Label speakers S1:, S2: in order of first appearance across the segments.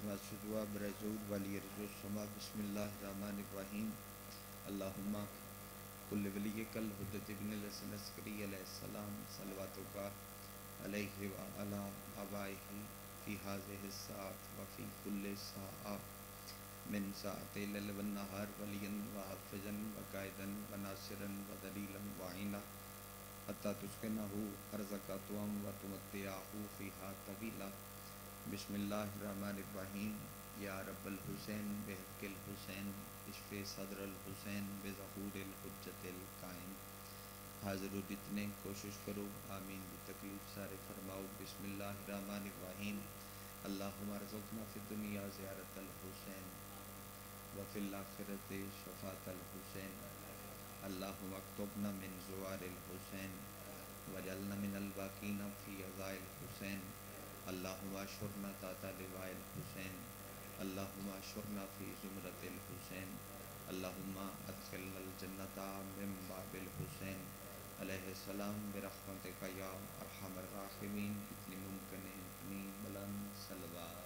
S1: واسدوا برزود ولی رجو السما بسم اللہ الرحمن الرحیم اللہم کل ولی کل حدت ابن الحسن عسکری علیہ السلام صلواتک علیہ وعلا آبائہ فی هذه الساعت وفی کل ساعہ من ساعت اللیل والنہار ولیا وحافظا وقائدا وناصرا ودلیلا وعینا حتی تسکنہ ارزق توام وتمتعہ فیہا طویلا بسم اللہ الرحمن الرحیم یا رب الحسین بحق الحسین اشف صدر الحسین بظہور الحجت القائم حاضر و جتنے کوشش کرو آمین بتکلیف سارے فرماؤ بسم اللہ الرحمن الرحیم اللہم ارزقنا فی الدنیا زیارت الحسین وفی الآخرت شفاعت الحسین اللہم اکتبنا من زوار الحسین وجعلنا من الباقین فی عزاء الحسین اللہم اشرنا تحت لواء الحسین اللہم اشرنا فی زمرۃ الحسین اللہم ادخلنا الجنۃ من باب الحسین علیہ السلام برحمتک یا ارحم الراحمین اتنی ممکن ہے اتنی بلند صلوات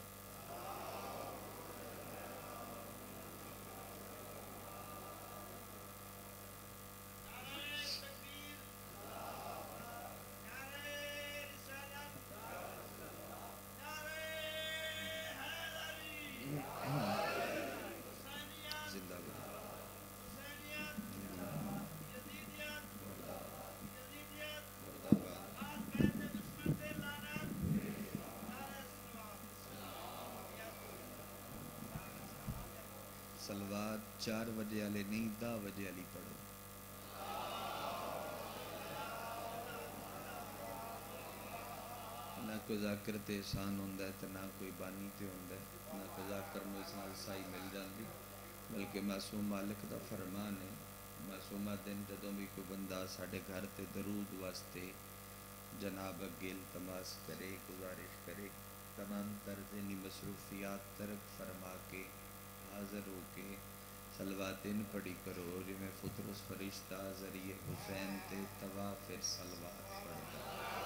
S1: صلوات 4 بجے والے نہیں 10 بجے والی پڑھو نہ کوئی ذاکر تے احسان ہوندہ ہے تو نہ کوئی بانی تے ہوندہ ہے نہ کوئی ذاکر میں احسان سائی مل جاندی بلکہ معصوم مالک دا فرمان ہے معصومہ دن جدوں بھی کوئی بندہ ساڑھے گھر تے درود واسطے جناب اگے التماس کرے گزارش کرے تمام طرزینی مصروفیات ترک فرما کے حاضر ہو کے صلواتین پڑھی کرو جو میں فطرس فرشتہ ذریعہ حسین تے طواف صلوات پڑھتا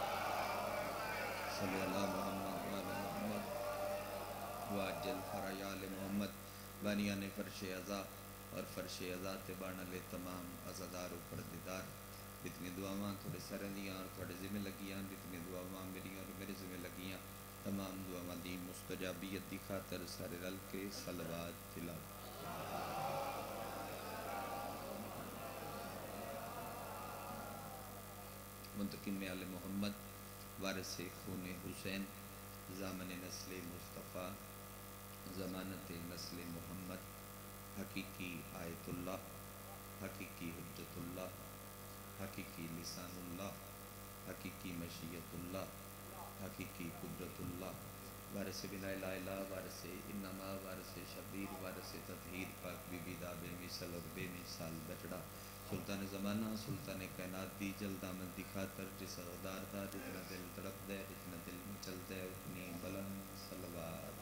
S1: صلی اللہ محمد وعلی محمد واجل فرایال محمد بانیان فرش عزا اور فرش عزا تے بانا لے تمام عزادار و پردیدار جتنی دعاواں تھوڑے سرندیاں اور تھوڑے ذمہ لگیاں جتنی دعاواں میری اور میرے ذمہ لگیاں تمام دعاواں دی مستجابیت دی خاطر سارے رل کے صلوات تلاوت منتقم آل محمد وارث خون حسین ضامن نسل مصطفیٰ ضمانت نسل محمد حقیقی آیت اللہ حقیقی حجت اللہ حقیقی لسان اللہ حقیقی مشیت اللہ حقیقی قدرت اللہ وارث بلا الہ الا وارث انما وارث شبیر وارث تطہیر پاک بی بی دا بے مثل اور بے مثال بچڑا سلطان زمانہ سلطان کائنات دی جلد آمد دی خاطر جس غدار دا جتنا دل تڑپ دے جتنا دل مچل دے اتنی بلند صلوات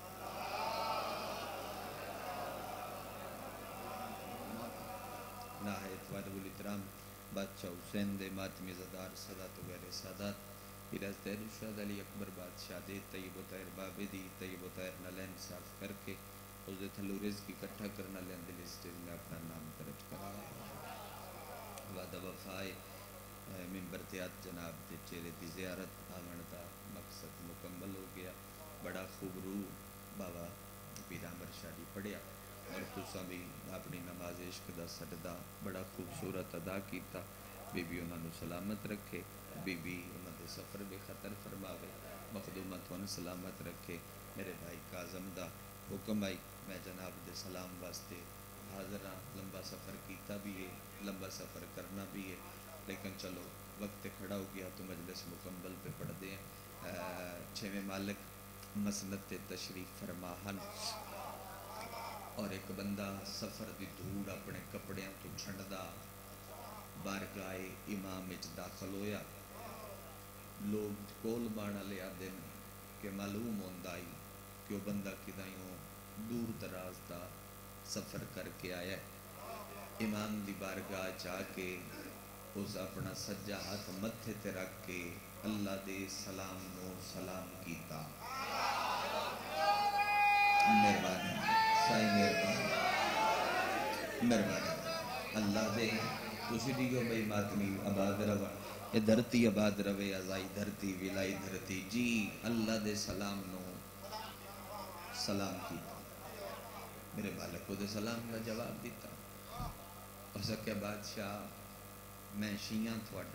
S1: نہایت واجب الاحترام بادشاہ حسین دے ماتمی زدار سادات وغیرہ سادات پیرز تیر شہد علی اکبر بادشاہ دے طیب و طاہر بابدی طیب و طاہر نلین صاف کر کے اس دے تھلو رزق اکٹھا کرنا لین دل اسٹیج میں اپنا نام درج کرا وعدہ وفائے ممبر تیات جناب دے چہرے دی زیارت آمن دا مقصد مکمل ہو گیا بڑا خوب روح بابا پیرامر شاہی پڑھیا اور خصوصا بھی اپنی نماز عشق دا سجدہ بڑا خوبصورت ادا کیتا بی بی انہوں نے سلامت رکھے بی بی انہوں نے سفر بے خطر فرماوے مخدومت انہوں سلامت رکھے میرے بھائی کاظم دا حکم آئی میں جناب دے سلام واسطے حاضر ہاں لمبا سفر کیتا بھی ہے لمبا سفر کرنا بھی ہے لیکن چلو وقت کھڑا ہو گیا تو مجلس مکمل پہ پڑھ دیں چھویں مالک مسند تشریف فرماہن اور ایک بندہ سفر دی دھوڑ اپنے کپڑیاں تو چھنڈدا بارگاہ امام وچ داخل ہویا لوگ کول بانا لیا دن کہ معلوم ہوندا ہی کہ وہ بندہ کدائیوں دور دراز دا سفر کر کے آیا ہے امام دی بارگاہ جا کے اس اپنا سجا ہاتھ متھے تے رکھ کے اللہ دے سلام نو سلام کیتا مہربانی سائی مہربانی مہربانی اللہ دے تسی دیو بھئی ماتمی آباد روا یہ دھرتی آباد روے ازائی دھرتی ولائی دھرتی جی اللہ دے سلام نو سلام کی میرے مالک کو دے سلام کا جواب دیتا ہو سکے بادشاہ میں شیعہ تھوڑا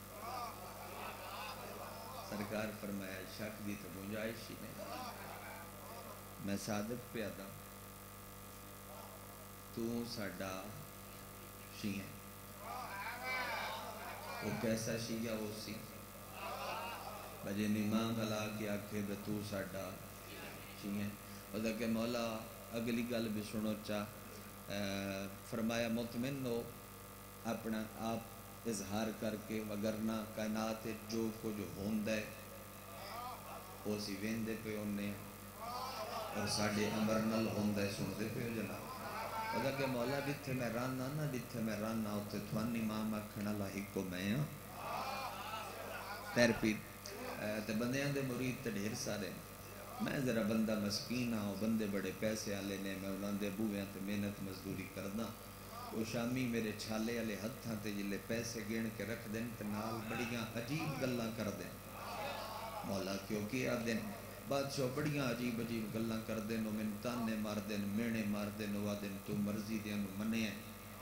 S1: سرکار فرمایا شک دی تو گنجائش ہی نہیں میں صادق پہ آتا تو ساڈا شیعہ وہ کیسا شیعہ ہو سی بجے نمام علا کے آکھے بے تو ساڈا شیعہ وہ کہ مولا اگلی گل بھی سنو چاہ فرمایا مطمئن ہو اپنا آپ اظہار کر کے وگرنہ کائنات جو کچھ ہوندہ ہے وہ سی ویندے پہ ہونے اور ساڑھے امر نل ہوندہ ہے سندے پہ ہو جناب وہ کہ مولا جتھے میں رانا نا جتھے میں رانا ہوتے تھوانی ماما کھنا لاہی کو میں ہوں پیر پیر تے بندے آن دے مرید تے ڈھیر سارے میں ذرا بندہ مسکین ہوں بندے بڑے پیسے آلے نے میں انہوں دے بوئے تے محنت مزدوری کرنا وہ شامی میرے چھالے والے ہتھاں تے جلے پیسے گین کے رکھ دیں تے نال بڑیاں عجیب گلاں کر دیں مولا کیوں کیا دیں بادشاہ بڑیاں عجیب عجیب گلاں کر دیں نو من تانے مار دیں مینے مار دیں نو آدیں تو مرضی دیں نو منے ہیں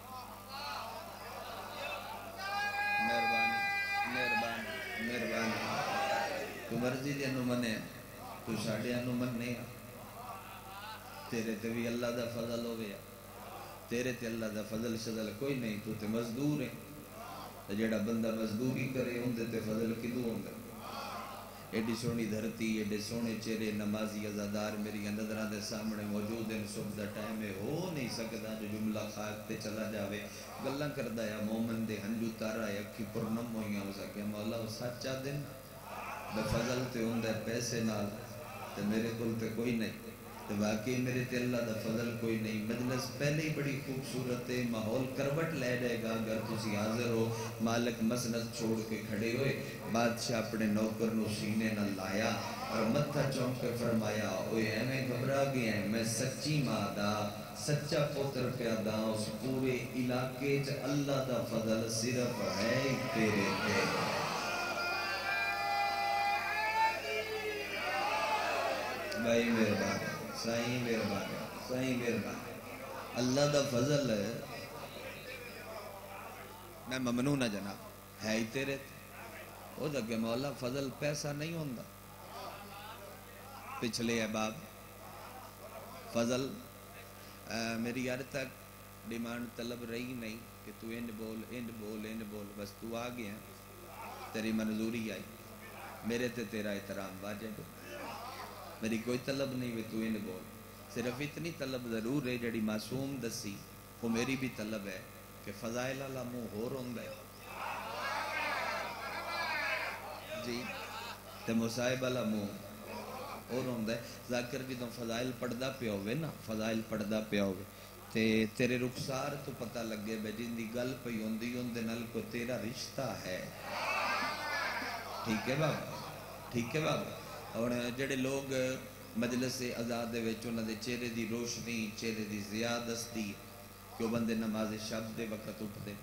S1: مہربانی مہربانی مہربانی تو مرضی دیں نو منے ہیں تو ساڑھے انو مننے ہیں تیرے تے بھی اللہ دا فضل ہو گیا تیرے تے اللہ دا فضل شضل کوئی نہیں تو تے مزدور ہیں جیڑا بندہ مزدوری کرے ہوندے تے فضل کدو ہوندے ایڈی سونی دھرتی ایڈے سونے چہرے نمازی عزادار میری نظران دے سامنے موجود ہیں صبح دا ٹائم ہے ہو نہیں سکتا جو جملہ خاک تے چلا جاوے گلہ کردہ یا مومن دے ہنجو تارا یا کی پرنم ہوئیاں ہو سکے مولا وہ سچا دن بے فضل تے ہوندہ پیسے نال تے میرے کل تے کوئی نہیں تو واقعی میرے تے اللہ دا فضل کوئی نہیں مجلس پہلے ہی بڑی خوبصورت ہے ماحول کروٹ لے جائے گا اگر تسی حاضر ہو مالک مسند چھوڑ کے کھڑے ہوئے بادشاہ اپنے نوکر نو سینے نہ لایا اور متھا چونک کے فرمایا اوے میں گھبرا گیا ہیں میں سچی ماں دا سچا پوتر پیادا اس پورے علاقے چ اللہ دا فضل صرف ہے تیرے تے بھائی مہربان سائیں مہربان اللہ دا فضل ہے میں ممنون ہے جناب ہے ہی تیرے وہ دکھے مولا فضل پیسہ نہیں ہوندہ پچھلے احباب فضل میری یار تک ڈیمانڈ طلب رہی نہیں کہ تو اینڈ بول بس تو آ گیا تیری منظوری آئی میرے تے تیرا احترام واجب میری کوئی طلب نہیں بھی تو اینڈ بول صرف اتنی طلب ضرور ہے جڑی معصوم دسی وہ میری بھی طلب ہے کہ فضائل اللہ منہ ہو روندہ ہے جی تے مصائب اللہ منہ ہو روندہ ہے ذاکر جدوں فضائل پڑھدا پیا ہوئے نا فضائل پڑھدا پیا ہوئے تے تیرے رخسار تو پتہ لگے بے جن دی گل پئی ہوندی ہوندے نال کو تیرا رشتہ ہے ٹھیک ہے بابا اور جڑے لوگ مجلس آزاد دے وچ انہاں دے چہرے دی روشنی چہرے دی زیادستی کہ بندے نماز شب دے وقت اٹھ دے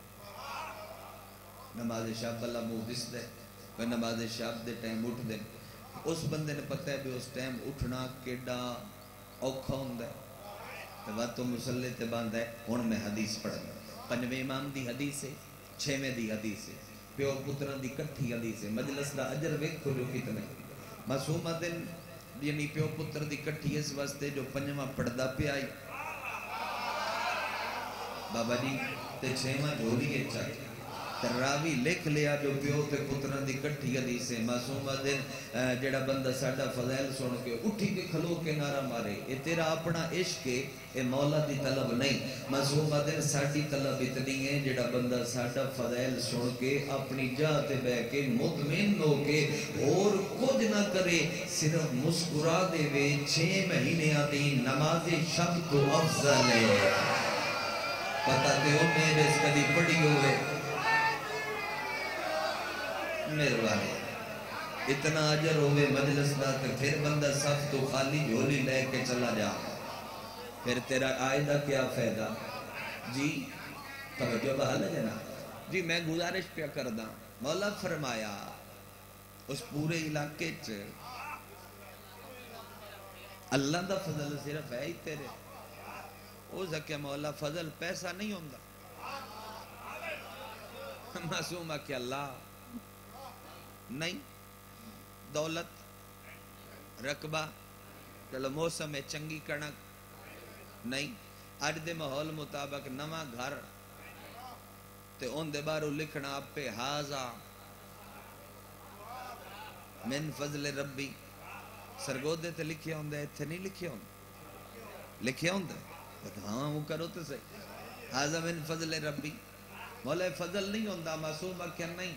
S1: نماز شب اللہ منہ دس دے وہ نماز شب دے ٹائم اٹھ دے اس بندے نے پتہ ہے بھی اس ٹائم اٹھنا کیڈا اوکھا ہوندا ہے تو وقت تو مسلح تے باندھ ہے ہن میں حدیث پڑھنا پنجویں امام دی حدیث ہے چھویں دی حدیث ہے پیو پتران دی کٹھی حدیث ہے مجلس دا اجر ویکھو جو کتنے معصومہ دن یعنی پیو پتر دی کٹھی اس واسطے جو پنجواں پڑھدا پہ آئی بابا جی تے چھویں جھولی ہے چاہیے راوی لکھ لیا جو پیو تے پتران دی کٹھی حدیث ہے معصومہ دن جڑا بندہ ساڈا فضائل سن کے اٹھی کے کھلو کے نعرہ مارے اے تیرا اپنا عشق ہے اے مولا دی طلب نہیں معصومہ دن ساڈی طلب اتنی ہے جڑا بندہ ساڈا فضائل سن کے اپنی جا تے بیٹھ کے مطمئن ہو کے اور کچھ نہ کرے صرف مسکرا دے وے 6 مہینے دی نماز شب تو افضل ہے پتہ تے او میرے اس کدی پڑھی ہوئے مہربانی اتنا اجر ہوئے مجلس دا تے پھر بندہ صف تو خالی جھولی لے کے چلا جا، پھر تیرا آئے دا کیا فائدہ؟ جی توجہ بحال ہے جناب جی۔ میں گزارش پیا کردہ، مولا فرمایا اس پورے علاقے چ اللہ دا فضل صرف ہے ہی تیرے۔ او زکیہ مولا فضل پیسہ نہیں ہوندہ، معصوم کہ اللہ نہیں، دولت رقبہ چلو موسم میں چنگی کنک نہیں، اج دے ماحول مطابق نواں گھر تے ان دے بارو لکھنا آپ پہ ہازا من فضل ربی، سرگودے تے لکھے ہوندے اتھے نہیں لکھے ہوندے، لکھے ہوندے ہاں وہ کرو تو صحیح، ہازا من فضل ربی، مولا فضل نہیں ہوندہ، معصوم کہ نہیں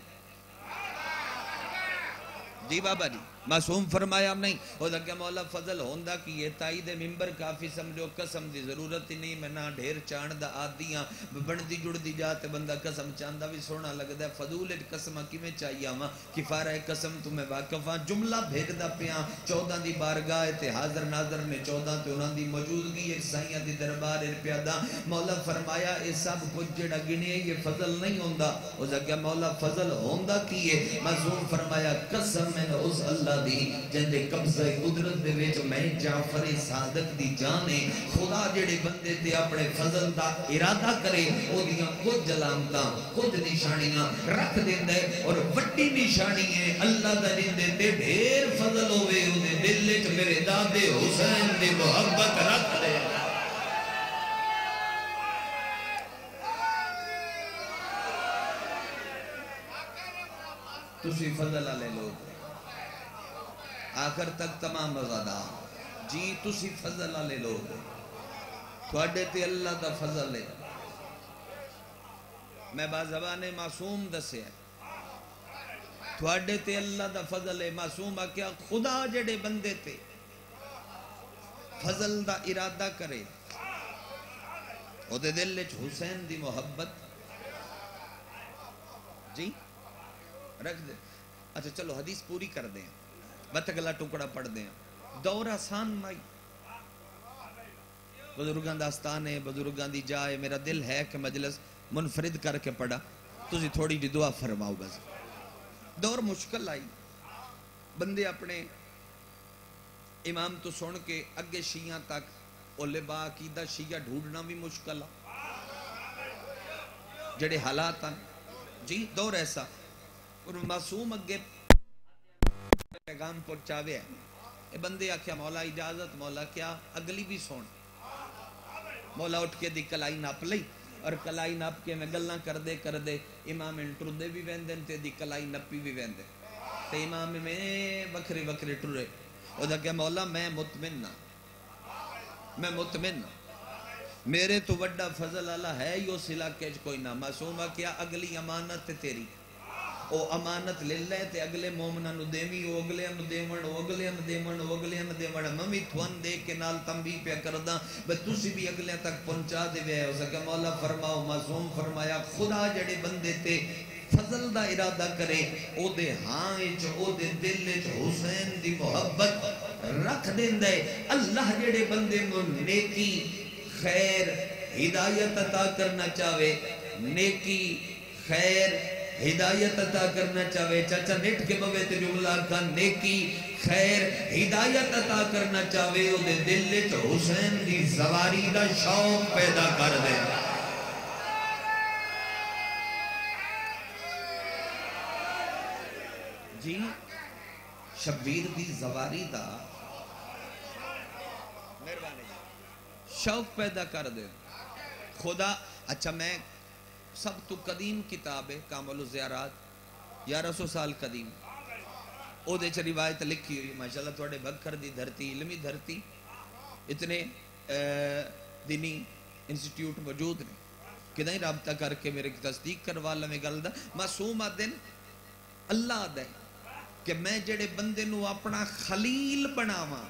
S1: جی بابا جی، معصوم فرمایا نہیں ہو کہ مولا فضل ہوندہ کہ یہ تائید ممبر کافی سمجھو، قسم دی ضرورت ہی نہیں، میں نہ ڈھیر چاندہ آدیاں بندی جڑ دی جاتے بندہ قسم چاندہ بھی سونا لگتا ہے، فضول قسمہ کی میں چاہیے ہاں کفارہ قسم تمہیں واقف ہاں، جملہ بھیج دا پیاں 14 دی بارگاہ تے حاضر ناظر نے 14 تے انہاں دی موجودگی ایک سائیہ دی دربار پیادا، مولا فرمایا اے سب کچھ جڑا گنے یہ فضل نہیں ہوندہ، ہو جا مولا فضل ہوندہ کیے، معصوم فرمایا قسم میں اس اللہ دی جن دے قبضہ قدرت دے ویچ میں جعفر صادق دی جانے، خدا جڑے بندے تے اپنے فضل دا ارادہ کرے او دیاں خود جلامتاں خود نشانیاں رکھ دیندے، اور وڈی نشانی ہے اللہ دا دیندے تے ڈھیر فضل ہوئے انہیں دل لچ میرے دادے حسین دے محبت رکھ دے۔ تسی فضل علیہ لوگ آخر تک تمام مزادہ جی، تسی فضل علیہ لوگ تھوڑے تے اللہ دا فضل ہے، میں بازبان معصوم دسے ہیں تھوڑے تے اللہ دا فضل ہے، معصوم کیا خدا جڑے بندے تے فضل دا ارادہ کرے او دے دل لچ حسین دی محبت جی رکھ دے۔ اچھا چلو حدیث پوری کر دیں، بت اگلا ٹکڑا پڑھ دیں، دور آسان مائی بزرگان داستان ہے، بزرگان دی جائے، میرا دل ہے کہ مجلس منفرد کر کے پڑھا تسی تھوڑی دی دعا فرماؤ بس۔ دور مشکل آئی، بندے اپنے امام تو سن کے اگے شیعہ تک علماء عقیدہ شیعہ ڈھونڈنا بھی مشکل ہے، جڑے حالات ہیں جی دور ایسا، اور معصوم اگے پیغام پہنچاوے ہیں، بندے آکھیا مولا اجازت، مولا کیا اگلی بھی سن، مولا اٹھ کے دی کلائی ناپ لئی، اور کلائی ناپ کے میں گلنا کر دے امام انٹر دے بھی ویندن تے دی کلائی نپی بھی ویندن تے امام میں بکھرے بکھرے ٹرے، او دا کہ مولا میں مطمئن میرے تو وڈا فضل اللہ ہے یو سلا کیج کوئی نہ، معصومہ کیا اگلی امانت تیری، او امانت لے لے تے اگلے مومنہ نو دیوی، او اگلے نو دیون، او اگلے نو دیون، او اگلے نو دیون، ممی تھوان دے کے نال تنبیہ پہ کردہ بس تُسی بھی اگلے تک پہنچا دے وے، اس کہ مولا فرماؤ، معصوم فرمایا خدا جڑے بندے تے فضل دا ارادہ کرے او دے ہاں اچ او دے دل اچ حسین دی محبت رکھ دیں دے، اللہ جڑے بندے نو نیکی خیر ہدایت عطا کرنا چاہے، نیکی خیر ہدایت عطا کرنا چاہے، چاچا نیٹ کے بوے تے جملہ کا نیکی خیر ہدایت عطا کرنا چاہے، او دے دل چ حسین دی زواری دا شوق پیدا کر دے۔ جی شبیر دی زواری دا شوق پیدا کر دے خدا۔ اچھا میں سب تو قدیم کتاب ہے کامل الزیارات، 1100 سال قدیم، او دے چھ روایت لکھی ہوئی، ماشاءاللہ تھوڑے بکھر دی دھرتی، علمی دھرتی، اتنے دینی انسٹیٹیوٹ موجود نے، کدھائیں رابطہ کر کے میرے تصدیق کروا لیں گل دا، معصوم آدن اللہ دے کہ میں جڑے بندے نو اپنا خلیل بناواں،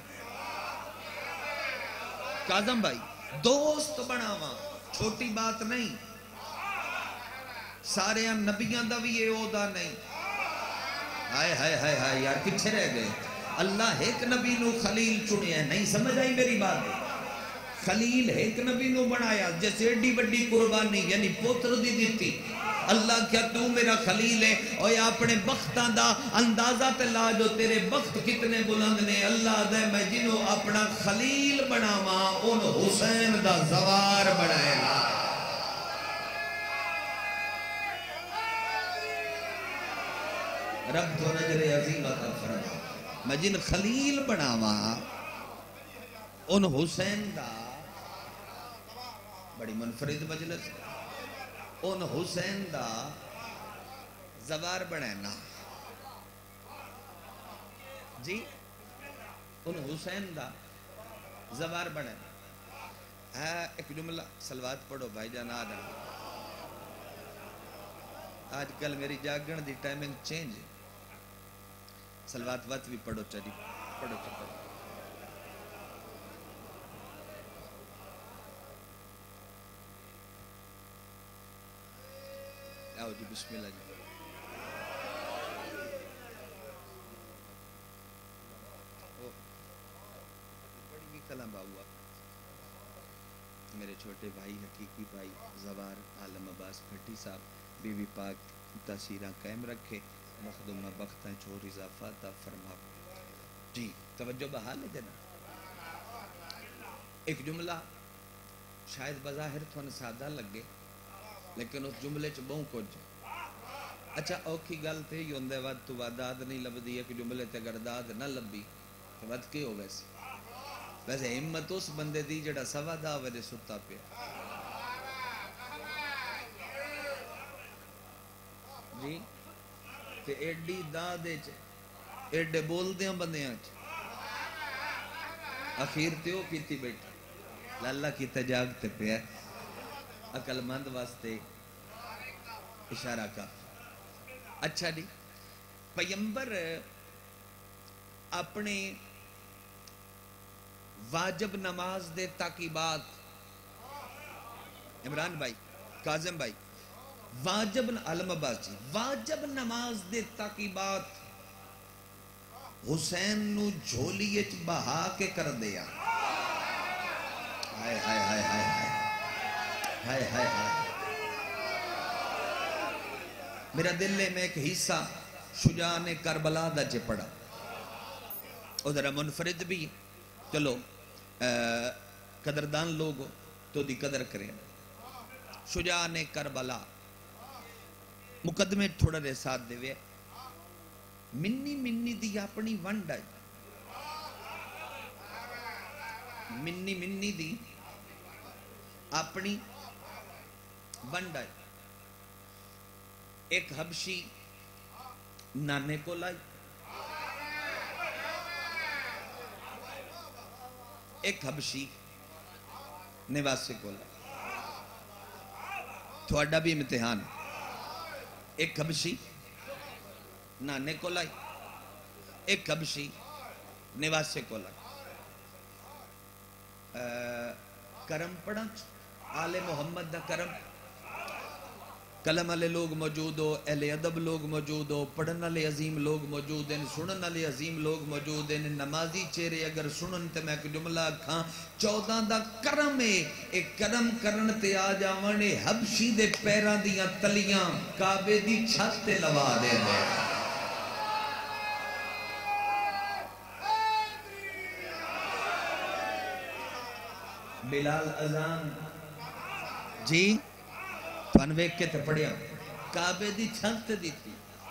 S1: کاظم بھائی دوست بناواں، چھوٹی بات نہیں، سارے نبیان دا بھی یہ عہدہ نہیں، ہائے ہائے ہائے ہائے یار پیچھے رہ گئے. اللہ ایک نبی نو خلیل چنیا. نہیں سمجھ آئی میری بات؟ خلیل ایک نبی نو بنایا جیسے ایڈی بڑی قربانی یعنی پوتر دی دیتی. اللہ کیا تو میرا خلیل ہے؟ اور اپنے بختاں دا اندازہ تے لا جو تیرے بخت کتنے بلند نے. اللہ دے میں جنوں اپنا خلیل بناواں ان حسین دا زوار بنائے گا. رب تو نجر عظیم عطا فرما. میں جن خلیل بناواں ان حسین دا بڑی منفرد مجلس ان حسین دا زوار بنانا جی. ان حسین دا زوار بنانا. ایک جملہ سلوات پڑھو بھائی جان. آج کل میری جاگن دی ٹائمنگ چینج ہے. سلوات وقت بھی پڑھو چلی پڑھو چلی. آؤ جی بسم اللہ جی. بڑی بھی کلام باؤ میرے چھوٹے بھائی حقیقی بھائی زوار عالم عباس بھٹی صاحب. بی بی پاک تاثیرہ قائم رکھے. مخدومہ بختہ چھوڑ اضافہ تا فرما. جی توجہ بحال ہے دینا. ایک جملہ شاید بظاہر تھوڑا سادہ لگے لیکن اس جملے چ بہت کچھ. اچھا اوکھی گل تے ہی ہوندے ود تو داد نہیں لبدی. ایک جملے تے اگر داد نہ لبی تو ود کی ہو ویسے. ویسے ہمت اس بندے دی جڑا سوا دا وجہ ستا پیا. جی تے ایڈی دادے چ ایڈے بول دیاں بندیاں چ اخیر تے او کیتی بیٹھا. لالا کی تجاگتے پیا. عقل مند واسطے اشارہ کا. اچھا جی پیمبر اپنے واجب نماز دے تاکیبات. عمران بھائی کاظم بھائی واجب علم عباس جی واجب نماز دے تاکیبات حسین نو جھولی اچ بہا کے کر دیا. ہائے ہائے ہائے ہائے ہائے ہائے ہائے. میرا دل میں ایک حصہ شجاع نے کربلا دا چے پڑا. او ذرا منفرد بھی چلو قدردان لوگ تو دی قدر کریں. شجاع نے کربلا مقدمے تھوڑا دے ساتھ دے وے. منی منی دی اپنی ونڈ ہے. منی منی دی اپنی ونڈ ہے. ایک حبشی نانے کو لائی. ایک حبشی نواسے کو لائی. تھوڑا بھی امتحان. ایک حبشی نانے کو لائی. ایک حبشی نواسے کو لائی. کرم پڑھا آل محمد دا کرم. کلم والے لوگ موجود ہو. اہل ادب لوگ موجود ہو. پڑھن والے عظیم لوگ موجود ہیں. سنن والے عظیم لوگ موجود ہیں. نمازی چہرے اگر سنن تے میں ایک جملہ کھاں 14 دا کرم ہے. ایک کرم کرن تے آ جاون حبشی دے پیراں دیاں تلیاں کعبے دی چھت تے لوا دے دے. بلال اذان جی ویک کے تے پڑھیا کعبے دی چھت دی تھی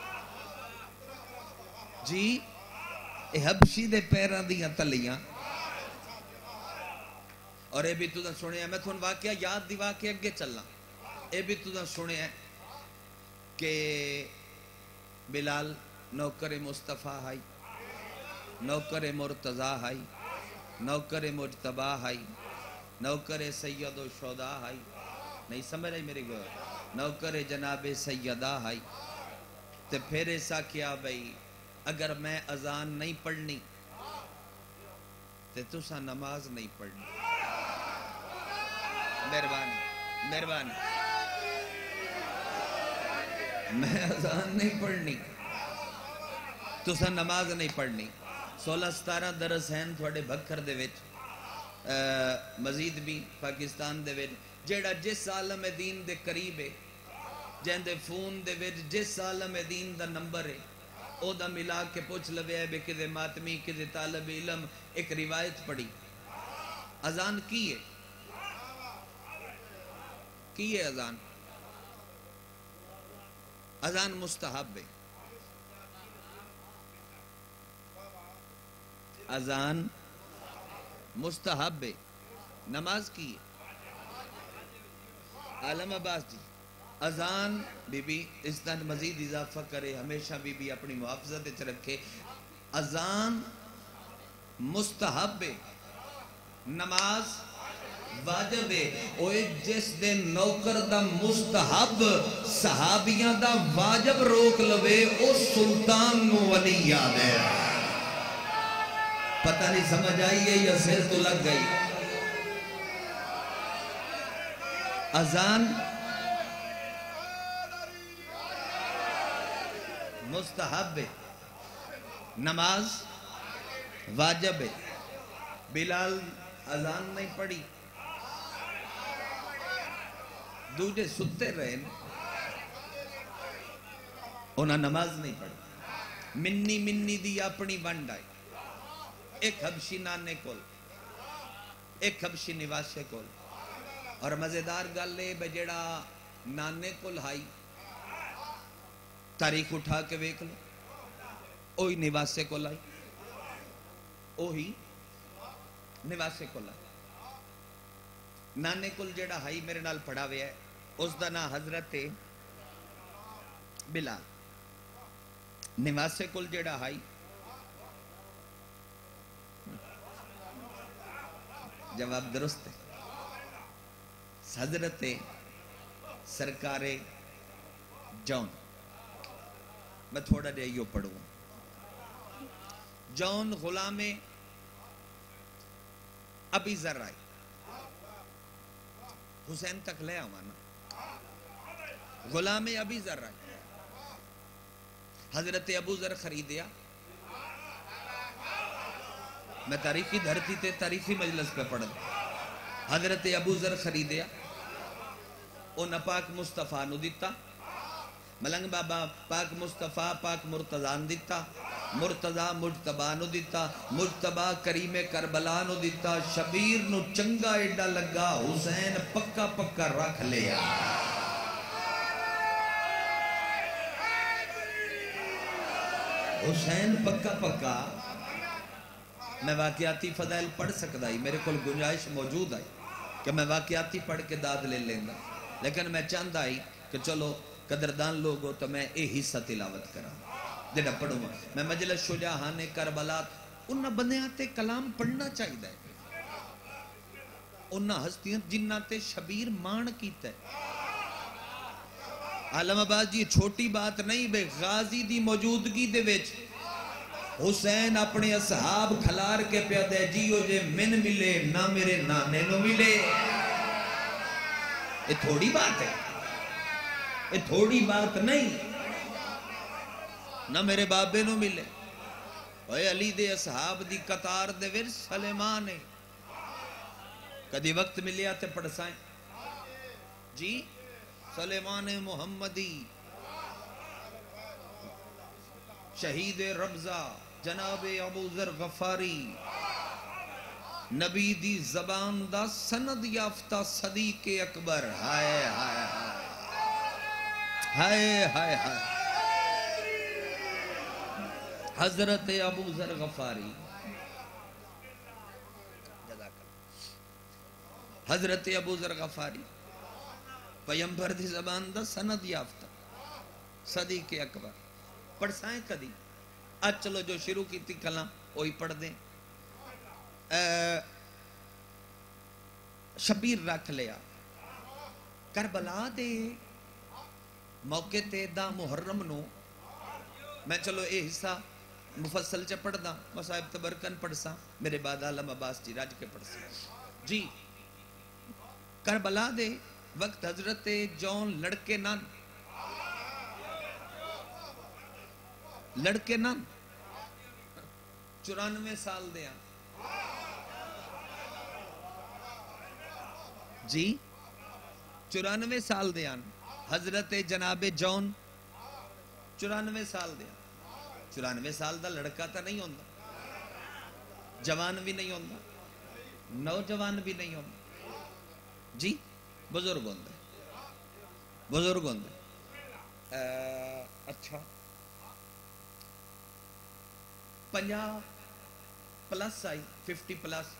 S1: جی. اے حبشی دے پیراں دیاں تلیاں. اور اے بھی تو سنیا میں تھون واقعہ یاد دی واقعہ اگے چلنا. اے بھی تو سنیا کہ بلال نوکر مصطفیٰ ہائی. نوکر مرتضیٰ ہائی. نوکر مجتبیٰ ہائی. نوکر سید و شہداء ہائی. نہیں سمجھ رہی میری گو. نوکر جناب سیدہ ہائی. تے پھر ایسا کیا بھئی اگر میں اذان نہیں پڑھنی تے تسا نماز نہیں پڑھنی. مہربانی مہربانی. میں اذان نہیں پڑھنی تسا نماز نہیں پڑھنی 16-17 درس ہیں تھوڑے بکھر دے وچ مزید بھی پاکستان دے وچ جیڑا جس عالم دین دے قریب ہے جہاں دے فون دے وچ جس عالم دین دا نمبر ہے او دا ملا کے پوچھ لوے ہے بے کدے ماتمی کدے طالب علم ایک روایت پڑھی اذان کی ہے اذان اذان مستحب ہے اذان مستحب ہے نماز کی ہے عالم عباس جی اذان بی بی اس طرح مزید اضافہ کرے ہمیشہ بی بی اپنی محافظت رکھے اذان مستحب ہے نماز واجب ہے اوے جس دے نوکر دا مستحب صحابیاں دا واجب روک لوے او سلطان نو ولی یاد ہے پتہ نہیں سمجھ آئی ہے یا سر تو لگ گئی اذان مستحب ہے نماز واجب ہے بلال اذان نہیں پڑھی دوجے ستے رہے انہاں نماز نہیں پڑھی منی منی دی اپنی ونڈ آئی ایک حبشی نانے کول ایک حبشی نواسے کول اور مزیدار گل لے بجڑا نانے کول ہائی تاریخ اٹھا کے ویک لو اوہی نواسے کول آئی اوہی نواسے کول آئی نانے کول جڑا ہائی میرے نال پڑھا ہویا ہے اس دا نا حضرت بلال نواسے کول جڑا ہائی جواب درست ہے حضرت سرکار جون میں تھوڑا دے یہ پڑھوں جون غلام ابی ذر آئی حسین تک لے آوانا غلام ابی ذر آئی حضرت ابو ذر خریدیا میں تاریخی دھرتی تے تاریخی مجلس پہ پڑھ دوں حضرت ابو ذر خریدیا او نہ پاک مصطفیٰ نو دیتا ملنگ بابا پاک مصطفیٰ پاک مرتضان دیتا مرتضی مجتبہ نو دیتا مجتبہ کریم کربلا نو دیتا شبیر نو چنگا ایڈا لگا حسین پکا پکا رکھ لیا حسین پکا پکا میں واقعاتی فضائل پڑھ سکتا ہی میرے کل گنجائش موجود آئی کہ میں واقعاتی پڑھ کے داد لے لیں گا لیکن میں چاہتا ہی کہ چلو قدردان لوگ ہو تو میں اے حصہ تلاوت کرا جڑا پڑھوں گا میں مجلس شجاعان کربلات انہاں بندیاں تے کلام پڑھنا چاہیے انہاں ہستیاں جنہاں تے شبیر مان کیتا ہے عالم آباد جی چھوٹی بات نہیں بے غازی دی موجودگی دے وچ حسین اپنے اصحاب کھلار کے پیادے جیو جے من ملے نہ میرے نانے نو ملے یہ تھوڑی بات ہے یہ تھوڑی بات نہیں نہ میرے بابے نو ملے اوے علی دے اصحاب دی قطار دے ور سلیمان ہے کدی وقت ملیا تے پڑھ سائیں جی سلیمان محمدی شہید ربضہ جناب ابو ذر غفاری نبی دی زبان دا سند یافتہ صدیق اکبر ہائے ہائے ہائے ہائے ہائے حضرت ابو ذر غفاری حضرت ابو ذر غفاری پیمبر دی زبان دا سند یافتہ صدیق اکبر پڑھ سائیں کدی آج چلو جو شروع کی تھی کلام وہی پڑھ دیں شبیر رکھ لیا کربلا دے موقع تے دا محرم نو میں چلو اے حصہ مفصل چا پڑھ دا مصائب تبرکن پڑھ سا میرے بعد عالم عباس جی راج کے پڑھ سا جی کربلا دے وقت حضرت جون لڑکے نان 94 سال دے ہیں جی 94 سال دے ہیں حضرت جناب جون 94 سال دے ہیں 94 سال دا لڑکا تا نہیں ہوندہ جوان بھی نہیں ہوندہ نوجوان بھی نہیں ہوندہ جی بزرگ ہوندہ بزرگ ہوندہ اچھا 50 پلس آئی 50 پلس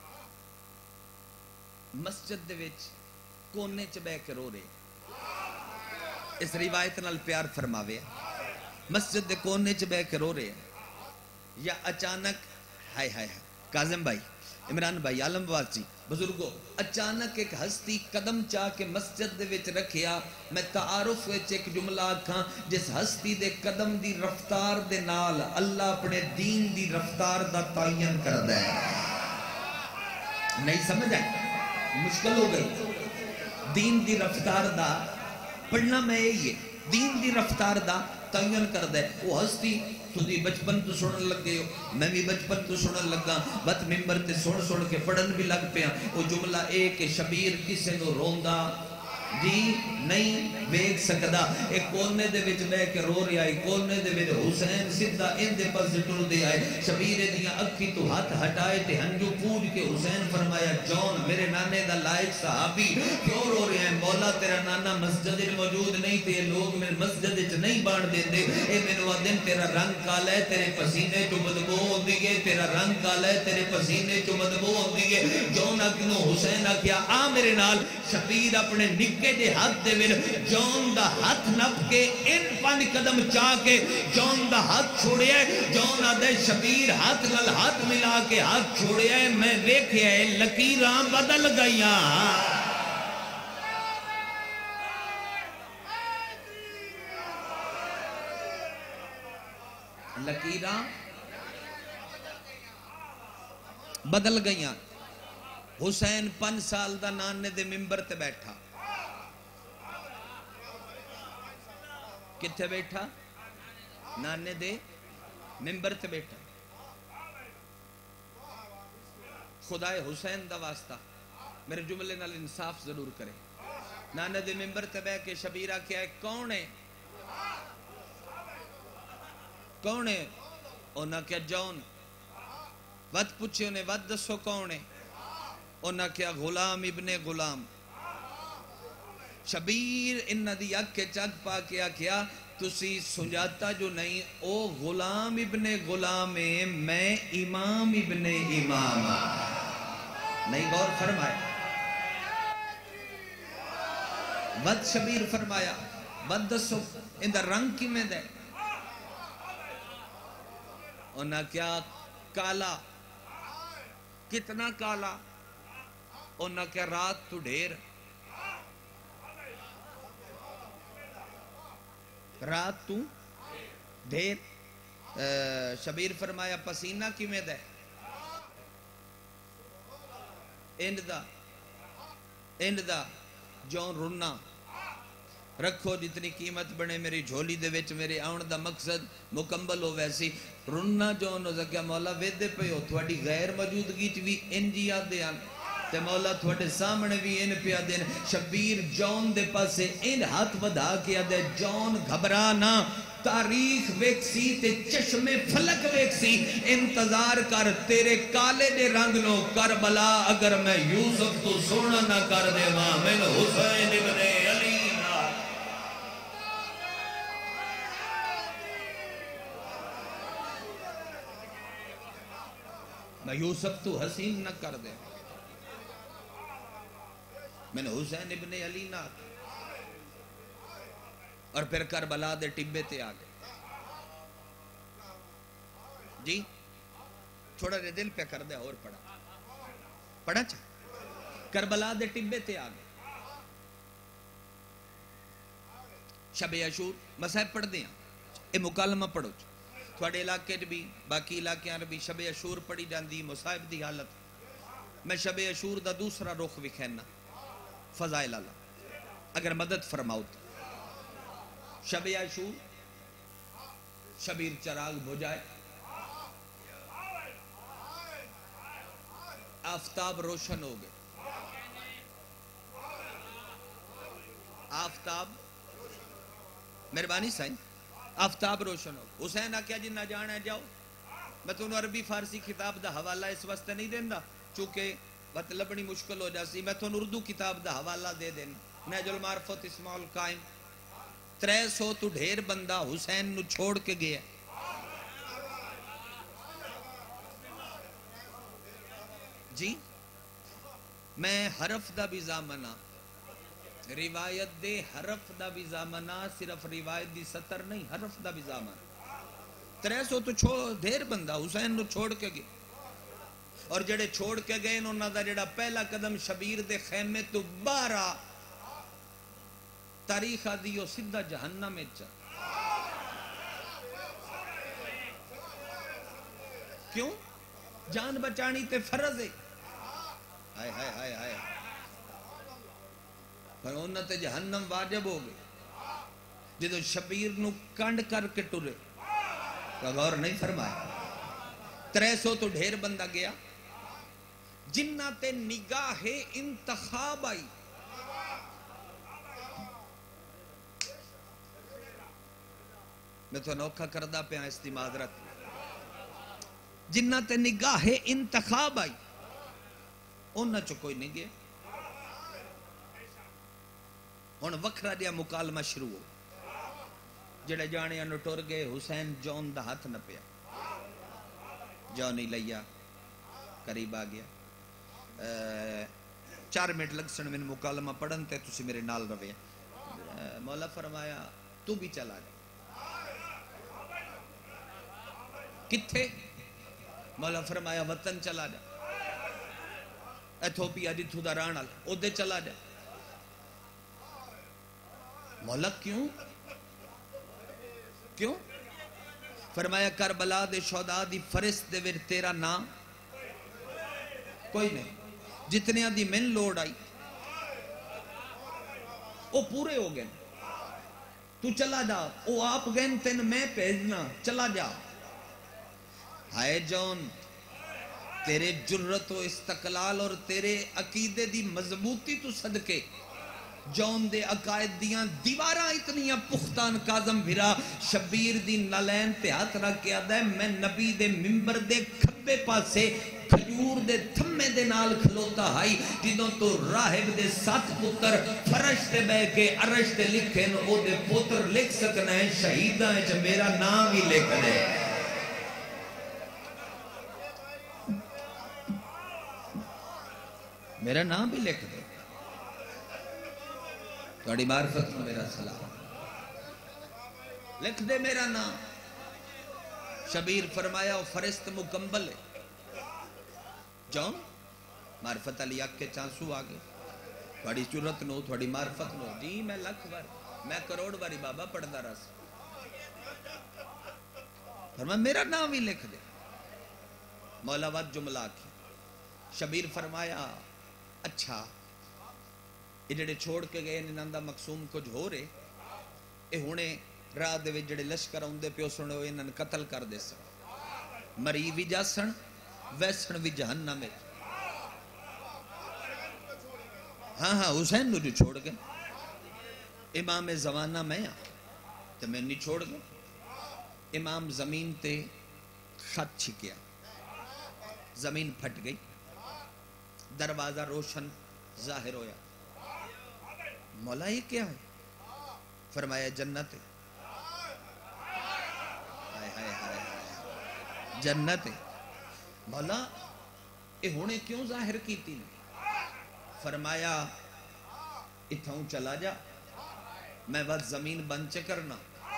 S1: مسجد دے وچ کونے چ بہ کے رو رہے اس روایت نال پیار فرماوے مسجد دے کونے چ بہ کے رو رہے یا اچانک ہائے ہائے کاظم بھائی عمران بھائی عالم واسی بزرگو اچانک ایک ہستی قدم چاہ کے مسجد دے وچ رکھیا میں تعارف وچ ایک جملہ آکھاں جس ہستی دے قدم دی رفتار دے نال اللہ اپنے دین دی رفتار دا تعین کردہ ہے نہیں سمجھ آئے مشکل ہو گئی دین دی رفتار دا پڑھنا میں یہ دین دی رفتار دا تعین کردہ ہے وہ ہستی تُسی بچپن تو سنن لگ گئے ہو میں بھی بچپن تو سنن لگا بات ممبر تے سن کے پڑھن بھی لگ پیا وہ جملہ ایک شبیر کسے نو روندہ جی نہیں بیگ سکدا ایک کونے دے وچ بے کے رو رہا ہے کونے دے وچ حسین سدھا ان دے پاس ٹر دے آئے شبیر دیاں اکھی تو ہاتھ ہٹائے تے ہنجو پوج کے حسین فرمایا جون میرے نانے دا لائق صحابی کیوں رو رہے ہیں مولا تیرا نانا مسجد موجود نہیں تے لوگ میں مسجد وچ نہیں بان دیندے اے مینوں آدن تیرا رنگ کالا ہے تیرے پسینے چ بدبو ہوندی ہے تیرا رنگ کالا ہے تیرے پسینے چ بدبو ہوندی ہے جون اگنوں حسین آکھیا آ میرے نال شبیر اپنے نکے دے ہاتھ دے ویل جون دا ہاتھ نپ کے ان 5 قدم چاہ کے جون دا ہاتھ چھوڑیا ہے جون آدھے شبیر ہاتھ نال ہاتھ ملا کے ہاتھ چھوڑیا ہے میں دیکھیا ہے لکیراں بدل گئیاں لکیراں بدل گئیاں حسین 5 سال دا نانے دے ممبر تے بیٹھا کتھے بیٹھا نانے دے ممبر تے بیٹھا خدائے حسین دا واسطہ میرے جملے نال انصاف ضرور کرے نانے دے ممبر تے بیٹھ کے شبیرہ کیا ہے کون ہے کون ہے انہاں کیا جون ود پوچھے انہیں ود دسو کون ہے انہاں کیا غلام ابن غلام شبیر انہاں دی اک کے چک پا کیا کیا تسی سنجاتا جو نہیں او غلام ابن غلام ہے میں امام ابن امام نہیں غور فرمایا ود شبیر فرمایا ود دسو اندر رنگ کی میں دے انہاں کیا کالا کتنا کالا انہاں کیا رات تو ڈھیر رات تو ڈھیر شبیر فرمایا پسینہ کی میں دے اند دا جون رنا رکھو جتنی قیمت بنے میری جھولی دے وچ میرے آن دا مقصد مکمل ہو ویسی رنا جون ہو سکیا مولا ویدے پہ ہو تھوڑی غیر موجودگی چ بھی انجی آدھے آن تے مولا تھوڑے سامنے بھی ان پیا دین شبیر جون دے پاسے ان ہاتھ بدھا کیا دے جون گھبرانا تاریخ ویکسی تے چشم فلک ویکسی انتظار کر تیرے کالے دے رنگ نو کربلا اگر میں یوسف تو سونا نہ کر دے ماں میں حسین ابن علی میں یوسف تو حسین نہ کر دے میں نے حسین ابن علی نہ اور پھر کربلا دے ٹبے تے آگے جی تھوڑا دے دل پہ کر دے اور پڑھا چاہ کربلا دے ٹبے تے آگے شب عاشور مسائب پڑھ دیں اے مکالمہ پڑھو تھوڑے علاقے بھی باقی علاقے بھی شب عاشور پڑھی جاندی مصائب دی حالت میں شب عاشور دا دوسرا رخ وکھینا فضائل اللہ اگر مدد فرماؤ شب عاشور شبیر چراغ بھجائے آفتاب روشن ہو گئے. آفتاب مہربانی سائیں آفتاب روشن ہو. حسین آکھیا جی نہ جانا ہے جاؤ. میں تو عربی فارسی کتاب دا حوالہ اس واسطے نہیں دینا چونکہ بات لبنی مشکل ہو جاسی. میں تو اردو کتاب دا حوالہ دے دینا. نہج المعرفت اسماع القائم 300 تو ڈھیر بندہ حسین نو چھوڑ کے گیا. جی میں حرف دا بھی زامنہ روایت دے حرف دا بھی زامنہ صرف روایت دی سطر نہیں حرف دا بھی زامنہ. 300 تو ڈھیر بندہ حسین نو چھوڑ کے گئے اور جڑے چھوڑ کے گئے انہوں دا جڑا پہلا قدم شبیر دے خیمے تو 12 تاریخ دیو سدھا جہنم میں چا. کیوں؟ جان بچانی تے فرض ہے. ہائے ہائے ہائے ہائے پر انہوں تے جہنم واجب ہو گئے. جدو شبیر نو کنڈ کر کے ٹرے غور نہیں فرمایا. 300 تو ڈھیر بندہ گیا جنہ تے نگاہ انتخاب آئی. میں تو نوکھا کردہ پہ اس دی معذرت. جنہ تے نگاہ انتخاب آئی انہ چو کوئی نہیں گیا. ہن وکھرا جیا مکالمہ شروع ہو. جڑے جانے انو ٹر گئے حسین جون دا ہاتھ نہ پیا. جونی لیا قریب آ گیا. 4 منٹ لگ سن میں مکالمہ پڑھن تے تسی میرے نال روے. مولا فرمایا تو بھی چلا جا. کتھے؟ مولا فرمایا وطن چلا جا. ایتھوپیا جتھوں دا رہن والا اودے چلا جا. مولا کیوں؟ کیوں؟ فرمایا کربلا دے شہداء دی فرست دے وچ تیرا نام کوئی نہیں. جتنے دی من لوڑ آئی وہ پورے ہو گئے. تو چلا جا. وہ آپ گئے تین میں بھیجنا. چلا جا. ہائے جون تیرے جرت و استقلال اور تیرے عقیدے دی مضبوطی تو صدقے جون دے عقائد دیاں دیواراں اتنیاں پختان کاظم بھرا شبیر دی نالین تے ہاتھ رکھ کے آدھا ہے میں نبی دے ممبر دے کھبے پاسے کھجور دے تھمے دے نال کھلوتا ہائی جدوں تو راہب دے 7 پتر فرش تے بے کے عرش تے لکھے نو او دے پتر لکھ سکنا ہے شہیدہ ہے جو میرا نام ہی لکھ دے. میرا نام بھی لکھ دے. توڑی معرفت میں میرا سلام لکھ دے میرا نام. شبیر فرمایا وہ فرست مکمل ہے. جون معرفت علی آکھ کے چانسو آگے توڑی چورت نو توڑی معرفت نو. جی میں لکھ بار میں کروڑ باری بابا پڑھدا رہا سی. فرمایا میرا نام ہی لکھ دے. مولا واد جملہ آکھی. شبیر فرمایا اچھا یہ جڑے چھوڑ کے گئے ننندہ مقصوم کچھ ہو رہے اے ہونے راہ دے وچ جڑے لشکر ہوندے پیو سنے ہوئے انہاں قتل کر دے سن. مری بھی جاسن ویسن بھی جہنم میں. ہاں ہاں حسین نو جو چھوڑ گئے امام زمانہ میں تو میں نہیں چھوڑ گئے. امام زمین تے خط چھکیا. زمین پھٹ گئی. دروازہ روشن ظاہر ہویا. مولا یہ کیا ہے؟ فرمایا جنت ہے. جنت ہے. مولا یہ ہونے کیوں ظاہر کیتی نے؟ فرمایا اتھاؤں چلا جا میں بات زمین بن چکرنا.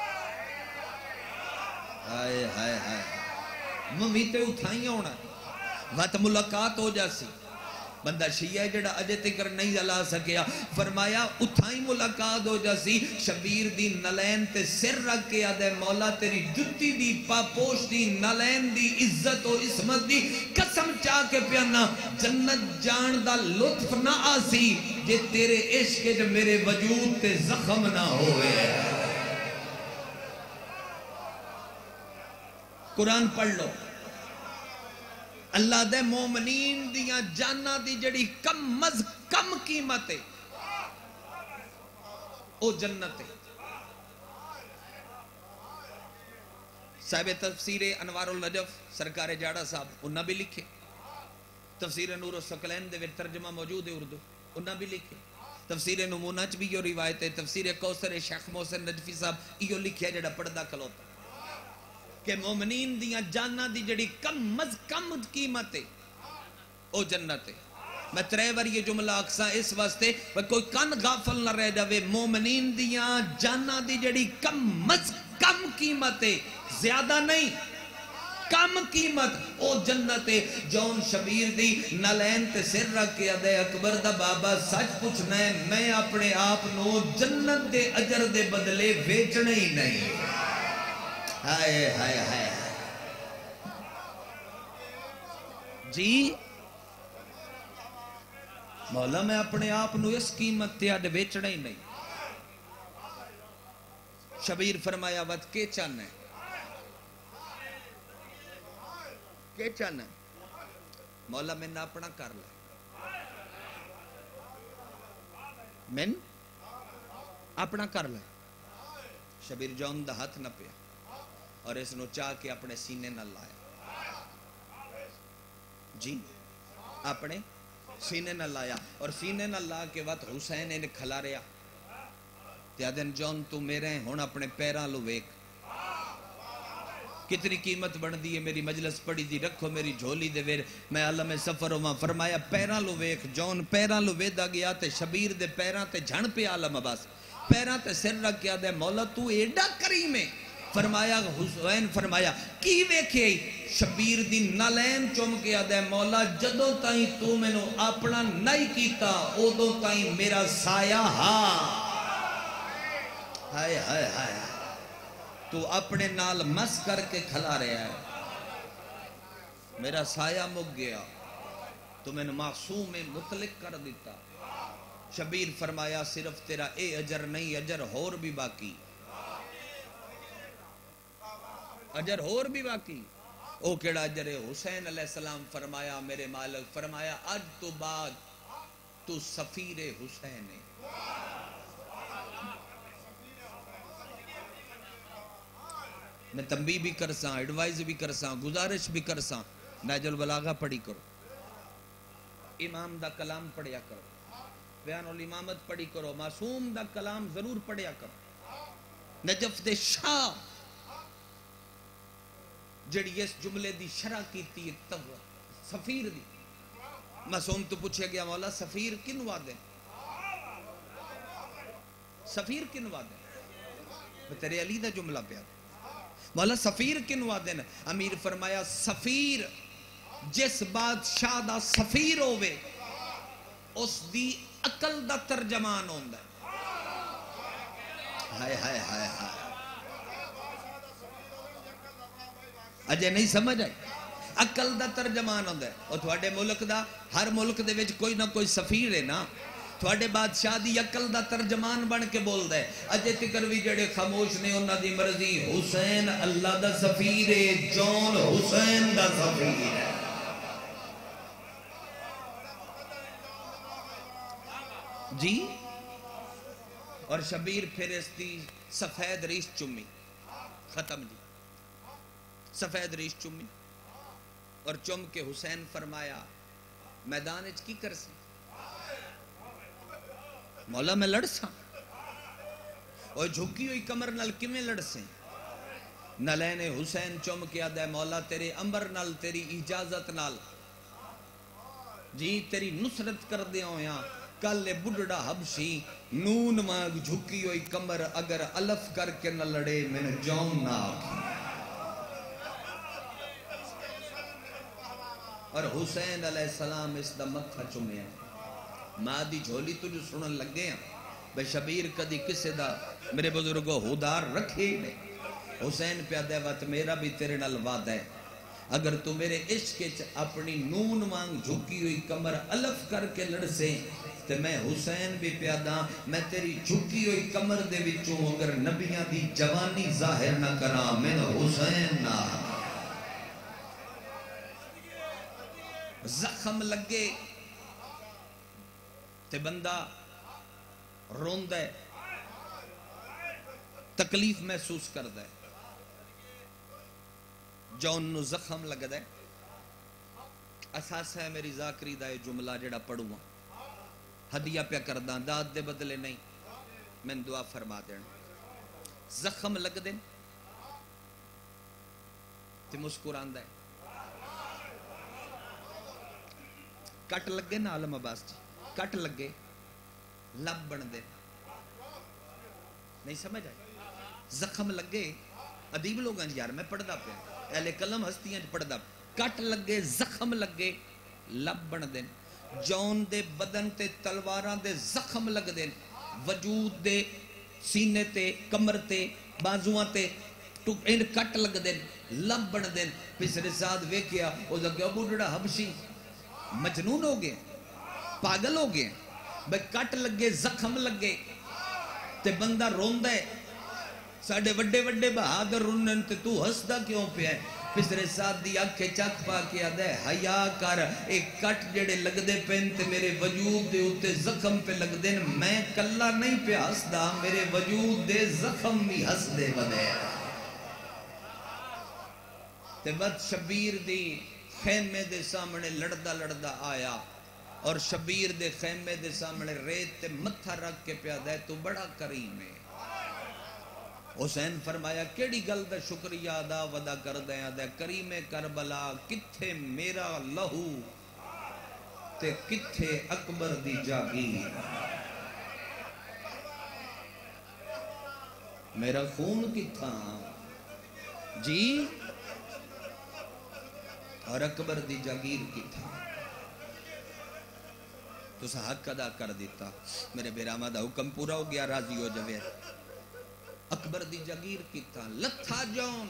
S1: ہائے ہائے ہائے ممیتے اتھائیں ہونا وقت ملاقات ہو جاسی. بندہ شیعہ جڑا اجے تکر نہیں جلا سکیا. فرمایا اتھائی ملاقات ہو جاسی. شبیر دی نلین تے سر رکھ کے آدھے مولا تیری جتی دی پاپوش دی نلین دی عزت و عصمت دی قسم چاہ کے پیانا جنت جان دا لطف نہ آسی جے تیرے عشق جو میرے وجود تے زخم نہ ہوئے. قرآن پڑھ لو. اللہ دے مومنین دیاں جانا دی جڑی کم از کم قیمت ہے او جنت ہے. صاحب تفسیر انوار النجف سرکار جاڑا صاحب انہاں بھی لکھے. تفسیر نور الثقلین دے وچ ترجمہ موجود ہے اردو انہاں بھی لکھے. تفسیر نمونہ چ بھی یہ روایت ہے. تفسیر کوثر شیخ محسن نجفی صاحب یہ لکھیا جڑا پڑھدا کھلوتا کہ مومنین دیاں جاناں دی جڑی کم از کم قیمت ہے او جنت ہے. میں 3 بار یہ جملہ اکساں اس واسطے کوئی کن غافل نہ رہ جاوے. مومنین دیاں جاناں دی جڑی کم از کم قیمت ہے زیادہ نہیں کم قیمت او جنت ہے. جون شبیر دی نالین تے سر رکھ کے ادے اکبر دا بابا سچ پوچھنا ہے میں اپنے آپ نو جنت دے اجر دے بدلے ویچنے ہی نہیں. ہائے ہائے ہائے جی مولا میں اپنے آپ نو اس قیمت تے اڈ ویچنا ہی نہیں. شبیر فرمایا وقت کے چن ہے کے چن ہے مولا میں نہ اپنا کر لے میں اپنا کر لے. شبیر جون دا ہاتھ نہ پیا اور اس نو چاہ کے اپنے سینے نہ لایا جی اپنے سینے نہ لایا اور سینے نہ لا کے وقت حسین نے کھلا رہا تیادن جون تو میرے ہیں ہون اپنے پیران لو ویک کتنی قیمت بڑھ دی ہے. میری مجلس پڑی دی رکھو میری جھولی دے ویر میں عالم سفر ہوں فرمایا پیران لو ویک. جون پیران لو ویدہ گیا تے شبیر دے پیران تے جھن پہ عالم عباس پیران تے سر رکھ کیا دے مولا تو ایڈا کریم ہے. فرمایا حسین فرمایا کی ویکھے شبیر دی نالین چم کے آدھے مولا جدوں تائیں تو میں نو اپنا نہیں کیتا اودوں تائیں میرا سایہ ہائے ہائے ہائے تو اپنے نال مس کر کے کھلا رہا ہے میرا سایہ مک گیا تو میں نے معصوم مطلق کر دیتا. شبیر فرمایا صرف تیرا اے اجر نہیں اجر اور بھی باقی اجر اور بھی باقی. او کیڑا اجر ہے حسین علیہ السلام فرمایا میرے مالک فرمایا آج تو بعد تو سفیر حسین ہے. میں تنبیہ بھی کرساں ایڈوائز بھی کرساں گزارش بھی کرساں. نہج البلاغہ پڑھی کرو امام دا کلام پڑھیا کرو بیان الامامت پڑھی کرو معصوم دا کلام ضرور پڑھیا کرو. نجف دے شاہ جڑی اس جملے دی شرح کیتی ہے سفیر دی معصوم تو پوچھے گیا مولا سفیر کن وعدے سفیر کن وعدے تیرے علی دا جملہ پیا مولا سفیر کن وعدے نے. امیر فرمایا سفیر جس بادشاہ دا سفیر ہوئے اس دی عقل دا ترجمان ہوندہ ہے. ہائے ہائے ہائے ہائے اجے نہیں سمجھ آئی عقل دا ترجمان ہوندہ ہے. اور تھوڑے ملک دا ہر ملک دے وچ کوئی نہ کوئی سفیر ہے نا تھوڑے بادشاہ دی عقل دا ترجمان بن کے بول دے. اجے تکر بھی جڑے خاموش نے انہاں دی مرضی حسین اللہ دا سفیر ہے جون حسین دا سفیر ہے. جی اور شبیر پھر اس دی سفید ریش چمی ختم جی سفید ریش چمی اور چم کے حسین فرمایا میدان اچ کی کر سی مولا میں لڑ ساں اور جھکی ہوئی کمر نال کمیں لڑ سیں. نلین حسین چم کے آدھے مولا تیرے امر نال تیری اجازت نال جی تیری نصرت کر دیا ہویا کل بڑھڑا حبشی نون مانگ جھکی ہوئی کمر اگر الف کر کے نہ لڑے میں نے جون نہ آکھی. اور حسین علیہ السلام اس دا متھا چمیا ماں دی جھولی تو جو سنن لگ گئے ہیں بے شبیر کدی کسے دا میرے بزرگوں ہودار رکھے ہی نہیں. حسین پہ دے وقت میرا بھی تیرے نال وعدہ ہے اگر تو میرے عشق اپنی نون مانگ جھکی ہوئی کمر الف کر کے لڑ سے تو میں حسین بھی پیادا میں تیری جھکی ہوئی کمر دے وچوں اگر نبیاں دی جوانی ظاہر نہ کرا میں حسین نہ زخم لگے تے بندہ روندہ ہے، تکلیف محسوس کردا ہے، جون نو زخم لگدا ہے۔ اساس ہے میری ذاکری دا جملہ جڑا پڑھوں ہدیہ پہ کرداں، داد دے بدلے نہیں، میں دعا فرما دینا۔ زخم لگ دیں تے مسکراندا ہے، کٹ لگے نا عالم عباس جی، کٹ لگے لب بن دے، نہیں سمجھ آئے؟ زخم لگے ادیب لوگ ہیں یار، میں پڑھدا پیا اہل قلم ہستیاں پڑھدا، کٹ لگے زخم لگے لب بن دے، جون دے بدن تے تلواراں دے زخم لگ دے، وجود دے سینے تے کمر تے بازوان تے ان کٹ لگ دے، لب بن دے۔ پسر ساتھ ویکھیا او لگیا بوڑھڑا حبشی مجنون ہو گئے، پاگل ہو گئے، بھئی کٹ لگے زخم لگے تے بندہ روندہ ہے، ساڑھے وڈے وڈے بہادر رونن تے تو ہسدا کیوں پہ ہے؟ پسرے ساتھ دی آنکھیں چک پا کے آدھے حیا کر، ایک کٹ جڑے لگ دے پین تے میرے وجود دے اتے زخم پہ لگ دے، میں کلا نہیں پہ ہسدا، میرے وجود دے زخم بھی ہس دے بدے۔ تے بد شبیر دی خیمے دے سامنے لڑدا لڑدا آیا، اور شبیر دے خیمے دے سامنے ریت تے متھا رکھ کے پیادہ ہے، تو بڑا کریم ہے۔ حسین فرمایا کیڑی گل دا شکریہ ادا ودا کر دیا دے، کریم کربلا کتھے میرا لہو تے کتھے اکبر دی جاگیر، میرا خون کتھا جی اور اکبر دی جاگیر کتھا، تو سا حق ادا کر دیتا، میرے بیرامہ دا حکم پورا ہو گیا، راضی ہو جوے۔ اکبر دی جاگیر کتھا لتھا جون،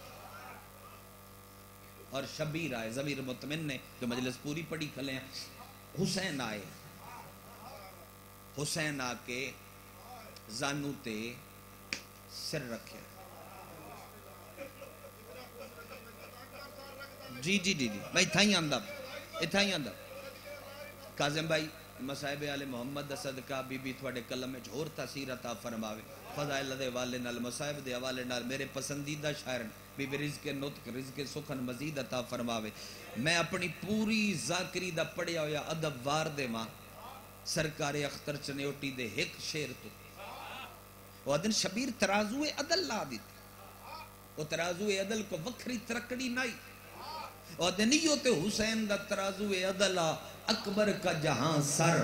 S1: اور شبیر آئے، ضمیر مطمئن نے جو مجلس پوری پڑی کھلے ہیں، حسین آئے، حسین آ کے زانو تے سر رکھے، جی جی جی جی میں اتھا ہی آندہ کاظم بھائی مصائب آل محمد دا صدقہ بی بی تھوڑے کلم میں جھور تاثیر عطا فرماوے، فضائل دے والے نال مصائب دے حوالے نال میرے پسندیدہ شاعرن بی بی رزق نطق رزق سخن مزید عطا فرماوے۔ میں اپنی پوری ذاکری دا پڑھیا ہویا ادب وار دے ماں سرکار اختر چنیوٹی دے ایک شیر تو وہ دن شبیر ترازوے عدل لا دیتے، وہ ترازوے عدل کو وکھری ترکڑی نہیں، اور دنیو تے حسین دا ترازوے عدل اکبر کا جہاں سر،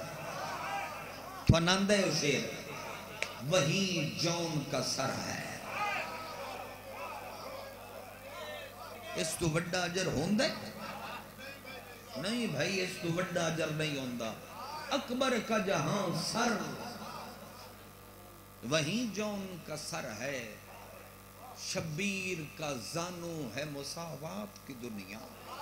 S1: فناندے شیر وہی جون کا سر ہے۔ اس تو وڈا اجر ہوندے نہیں بھائی، اس تو وڈا اجر نہیں ہوندہ، اکبر کا جہاں سر وہی جون کا سر ہے، شبیر کا زانو ہے مساوات کی دنیا،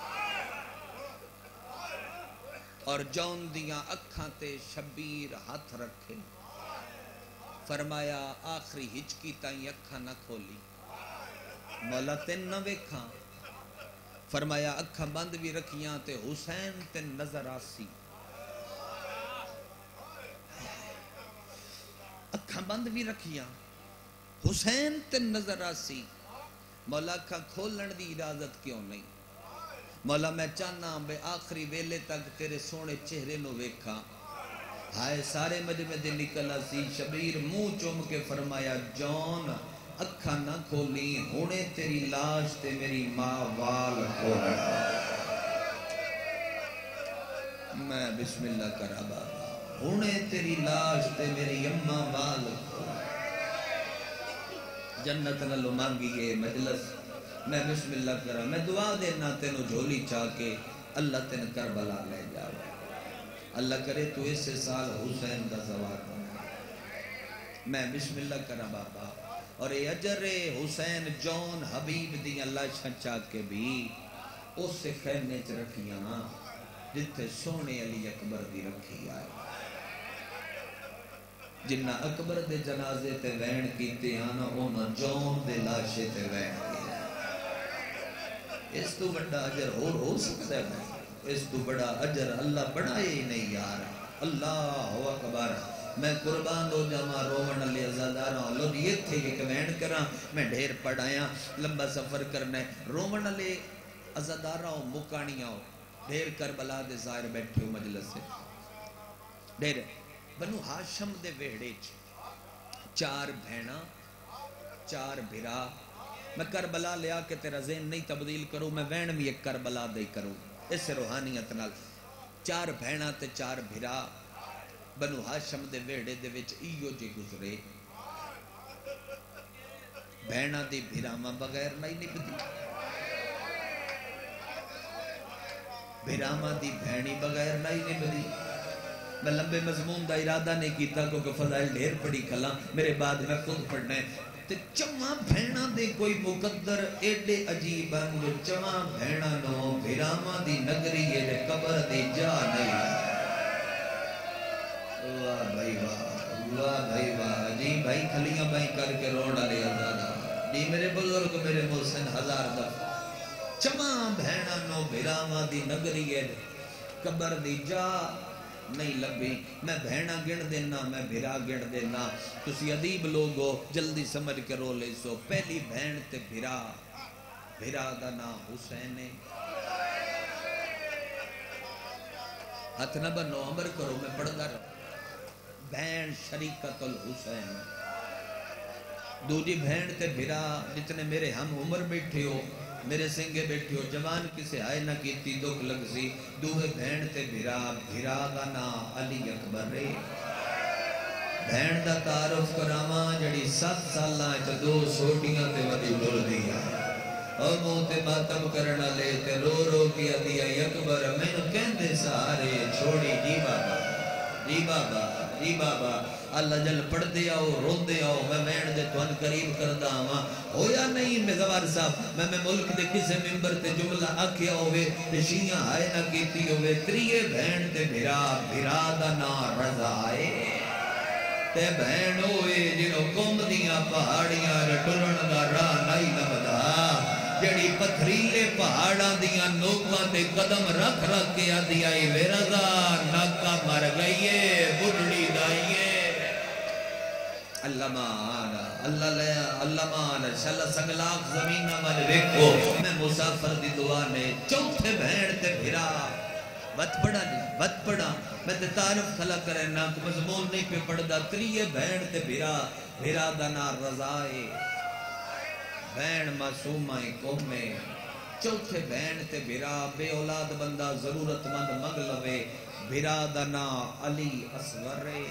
S1: اور جون دیاں اکھاں تے شبیر ہاتھ رکھے، فرمایا آخری ہچکی تائیں اکھاں نہ کھولی، مولا تین نہ ویکھاں، فرمایا اکھاں بند بھی رکھیاں تے حسین تین نظر آسی، اکھاں بند بھی رکھیاں حسین تین نظر آسی، مولا اکھاں کھولن دی اجازت کیوں نہیں، مولا میں چاہنا بے آخری ویلے تک تیرے سونے چہرے نو ویکھا، ہائے سارے مجمع دے نکل آسی، شبیر منہ چوم کے فرمایا جون اکھا نہ کھولی، ہونے تیری لاش تے میری ماں وال کھولا، میں بسم اللہ کرا بابا، ہونے تیری لاش تے میری اماں وال کھولا، جنت نلو مانگیے مجلس، میں بسم اللہ کرا، میں دعا دینا تینو جھولی چاہ کے اللہ تین کربلا لے جاؤ، اللہ کرے تو اس سال حسین دا زوار بنا، میں بسم اللہ کرا بابا، اور اے اجر حسین جون حبیب دی اللہ شنچا کے بھی اس سے خیمے چ رکھیاں جتھے سونے علی اکبر دی رکھی آئے، جنہ اکبر دے جنازے تے وین کیتے آنا اونا جون دے لاشے تے وین کیتے، اس تو بڑا اجر ہو سکتا ہے اس تو بڑا اجر اللہ بڑھائے ہی نہیں یار. اللہ اکبر. میں قربان ہو جاواں روون والے عزاداراں لو جی ایتھے ایک وین کراں میں ڈھیر پڑھایا لمبا سفر کرنا ہے. روون والے عزاداراں مکانیاں ڈھیر کربلا دے ظاہر بیٹھے ہو مجلس سے ڈھیر بنو ہاشم دے ویڑے چار بھینا چار بھرا. میں کربلا لیا کہ تیرا ذہن نہیں تبدیل کروں میں وین بھی ایک کربلا دے کروں اس روحانیت نال. چار بھینا تے چار بھرا بنو ہاشم دے ویڑے دے وچ ایو جے گزرے. بھینا دی بھراواں بغیر نہیں نبدی بھراواں دی بھینی بغیر نہیں نبدی. میں لمبے مضمون دا ارادہ نہیں کیتا کیونکہ فضائل ڈھیر پڑھی کھلا میرے بعد میں خود پڑھنا ہے. تے چواں بھینا دے کوئی مقدر ایڈے عجیب ہیں جو چواں بھینا نو بھراواں دی نگری ہے قبر دی جا نہیں. واہ بھائی واہ واہ بھائی واہ جی بھائی کھلیاں بھائی کر کے روڑا لے آزادہ جی میرے بزرگ میرے محسن ہزار دفعہ. چواں بھینا نو بھراواں دی نگری ہے قبر دی جا نہیں لبی. میں بھینا گن دینا میں بھرا گن دینا تسی ادیب لوگو جلدی سمجھ کے رو لے سو. پہلی بھین تے بھرا بھرا دا نام حسین ہے. ہاتھ نہ بنو عمر کرو میں پڑھتا رہا. بھین شریکت الحسین. دوجی بھین تے بھرا جتنے میرے ہم عمر بیٹھے ہو میرے سنگے بیٹھے ہو جوان کسے آئے نہ کیتی دکھ لگ سی. دوے بھین تے بھرا بھرا دا نام علی اکبر ہے. بھین دا تعارف کراواں جڑی 7 سالاں وچ 2 سوٹیاں تے ودی ڈر دیا او منہ تے ماتم کرنا لے تے رو رو کے دیا اکبر مینوں کہندے سارے چھوڑی جی بابا جی بابا جی بابا. اللہ جل پڑھ دے آؤ رو دے آؤ میں وین دے توان قریب کردہ آواں ہویا نہیں مزوار صاحب میں ملک دے کسے ممبر تے جملہ آکھیا ہوئے تے شیعہ آئے نہ کیتی ہوئے. تریے بھین تے بھرا بھرا دا نا رضا آئے تے بہن ہوئے جنہوں قوم دیاں پہاڑیاں رٹلن دا راہ نہیں لبدا جڑی پتھریلے پہاڑاں دیاں نوکواں تے قدم رکھ رکھ کے آدھی آئی وے رضا ناکا مر گئیے بڑھڑی دائیے. اللہ مانا اللہ لیا اللہ مانا شلہ سنگلاک زمینہ مل ویکو میں مسافر دی دعا نے چوتھے بہن تے بھرا بت پڑا نہیں بت پڑا میں تے تعارف کھلا کرے نا کہ مضمون نہیں پہ پڑھ دا. تریے بہن تے بھرا بھرا دا نا رضائے بہن معصومہ قومے. چوتھے بہن تے بھرا بے اولاد بندہ ضرورت مند مگ لوے بھرا دا نا علی اصغرے.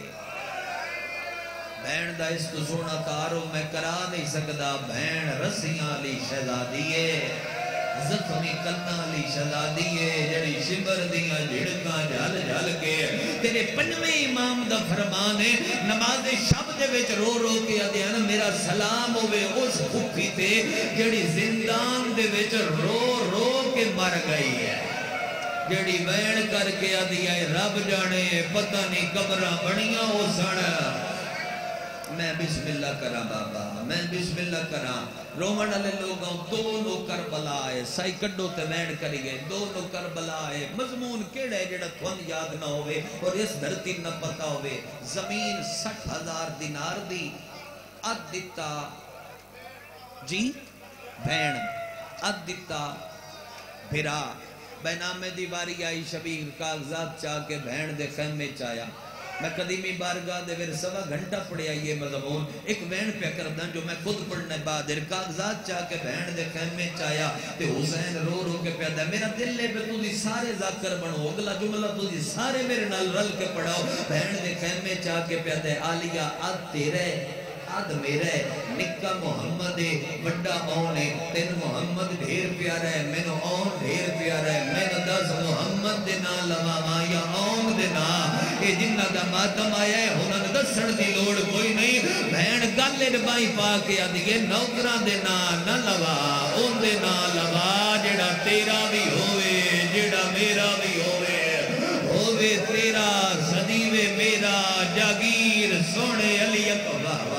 S1: بہن دا اس کو سونا تعارف میں کرا نہیں سکدا. بہن رسیاں علی شہزادیے زخمی کنا علی شہزادیے جڑی شمر دیاں جھڑکاں جھل جھل کے تیرے پنجویں امام دا فرمان ہے نماز شب دے وچ رو رو کے آدھیاں میرا سلام ہوئے اس بھوکی تے جڑی زندان دے وچ رو رو کے مر گئی ہے. جڑی وین کر کے آدھیاں رب جانے پتہ نہیں قبراں بڑیاں ہو سن. میں بسم اللہ کرا بابا میں بسم اللہ کرا. رومن والے لوگوں دونوں کربلا ہے سائی کڈو تے وین کری گئے دونوں کربلا ہے. مضمون کیڑا ہے جڑا تھن یاد نہ ہوئے اور اس دھرتی نہ پتہ ہوئے. زمین 60,000 دینار دی اد دیتا جی بھین اد دیتا بھرا. بینامے دیواری آئی شبیر کاغذات چاہ کے بھین دے خیمے چایا. میں قدیمی بارگاہ دے پھر 1.25 گھنٹہ پڑھے آئیے مضمون ایک وین پہ کردہ جو میں خود پڑھنے بعد کاغذات چاہ کے بہن دے خیمے چایا تے حسین رو رو کے پیدا میرا دل لے پہ تُجھی سارے ذاکر بنو اگلا جملہ تُجھی سارے میرے نال رل کے پڑھاؤ. بہن دے خیمے چاہ کے پیدا آلیہ آد تیرے آد میرے نکا محمد بڑا آنے تین محمد ڈھیر پیارا ہے میں نو آن ڈھیر پیارا ہے میں نو 10 محمد دینا لواما یا آن دینا اے جنہ دا ماتم آیا ہے ہنن دسن دی لوڑ کوئی نہیں. بہن گالے ربائی پا کے آدھگے نوکران دینا نہ لوا اون دینا لوا جڑا تیرا بھی ہوئے جڑا میرا بھی ہوئے تیرا صدیوے میرا جاگیر سونے علی اکبر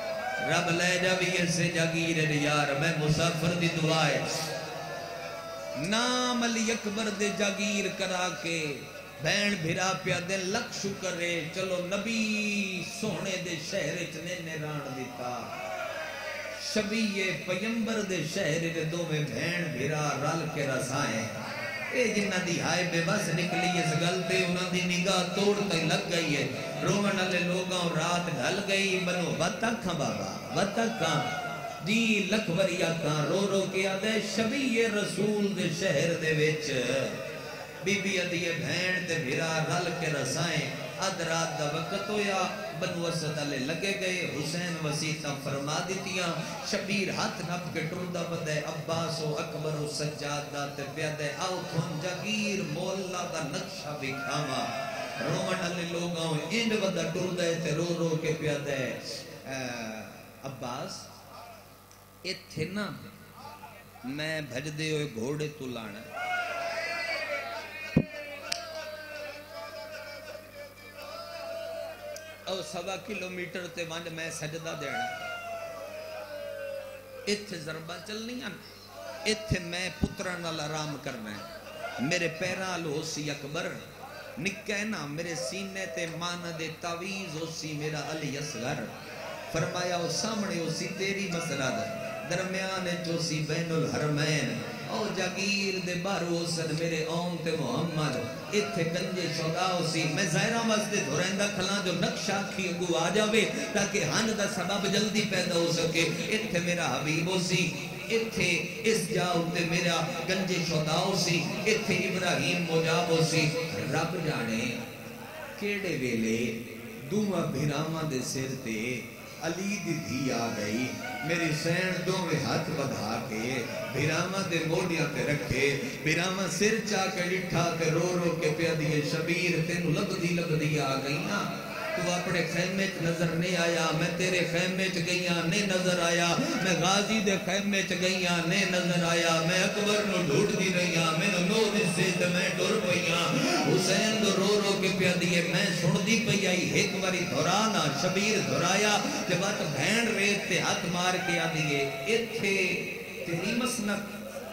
S1: رب لے جاوی سے جاگیر یار. میں مسافر دی دعا ہے نام علی اکبر دے جاگیر کرا کے بین بھرا پیا دے لکھ شکرے چلو نبی سونے دے شہر چنے نیران دیتا شبیہ پیمبر دے شہر دے دو میں بین بھرا رل کے رسائیں اے جنہ دی ہائے بے بس نکلی اس گلتے انہوں دی نگاہ توڑ تے لگ گئی ہے رومن علی لوگاں رات ڈھل گئی بنو وطکھاں بابا وطکھاں دی لکھ وریا کان رو رو کے آدھے شبیہ رسول دے شہر دے وچ بی بی ادیے بھین تے بھرا رل کے رسائیں اد رات دا وقت ہویا بنو اسد علی لگے گئے حسین وسیطہ فرما دیتیاں شبیر ہاتھ نپ کے ٹردہ بدے عباس و اکبر و سجاد دا تے پیادے آؤ تھون جاگیر مولا دا نقشہ بکھاما رومن علی لوگاں انڈ ودا ٹردے تے رو رو کے پیادے عباس ایتھے نا میں بھج دے ہوئے گھوڑے تو لانا او 1.25 کلومیٹر تے وانج میں سجدہ دینا ایتھے ضربہ چلنی ہیں ایتھے میں پتران نال آرام کرنا ہے میرے پیران لو سی اکبر نکے نا میرے سینے تے مان دے تعویز ہو سی میرا علی اصغر فرمایا او سامنے ہو سی تیری مسرد درمیان جو سی بین الحرمین او جاگیر دے بارو سد میرے اوم تے محمد ایتھے گنجے شوداؤ سی میں ظاہرہ واسطے دھورندہ کھلان جو نقشہ کی اگو آ جاوے تاکہ ہن دا سبب جلدی پیدا ہو سکے ایتھے میرا حبیب ہو سی ایتھے اس جاؤ تے میرا گنجے شوداؤ سی ایتھے ابراہیم مجاب ہو سی رب جانے کیڑے ویلے دوما بھیراما دے سر تے علی دی دھی آ گئی میری سین دو میں ہاتھ بدھا کے بھیراما دے موڑیاں تے رکھے بھیراما سر چاہ کے لٹھا تے رو رو کے پیا دیئے شبیر تینو لگ دی آ گئی نا تو اپنے خیمے چ نظر نہیں آیا میں تیرے خیمے چ گئیاں نہیں نظر آیا میں غازی دے خیمے چ گئیاں نہیں نظر آیا میں اکبر نو ڈھوٹ دی رہیاں میں نو دسے تے میں ڈر پئیاں حسین دو رو رو کے پیا دیئے میں سن دی پئی آئی ایک باری دھورانا شبیر دھورایا جب بات بھین ریت تے ہاتھ مار کے آ دیئے ایتھے تیری مسنت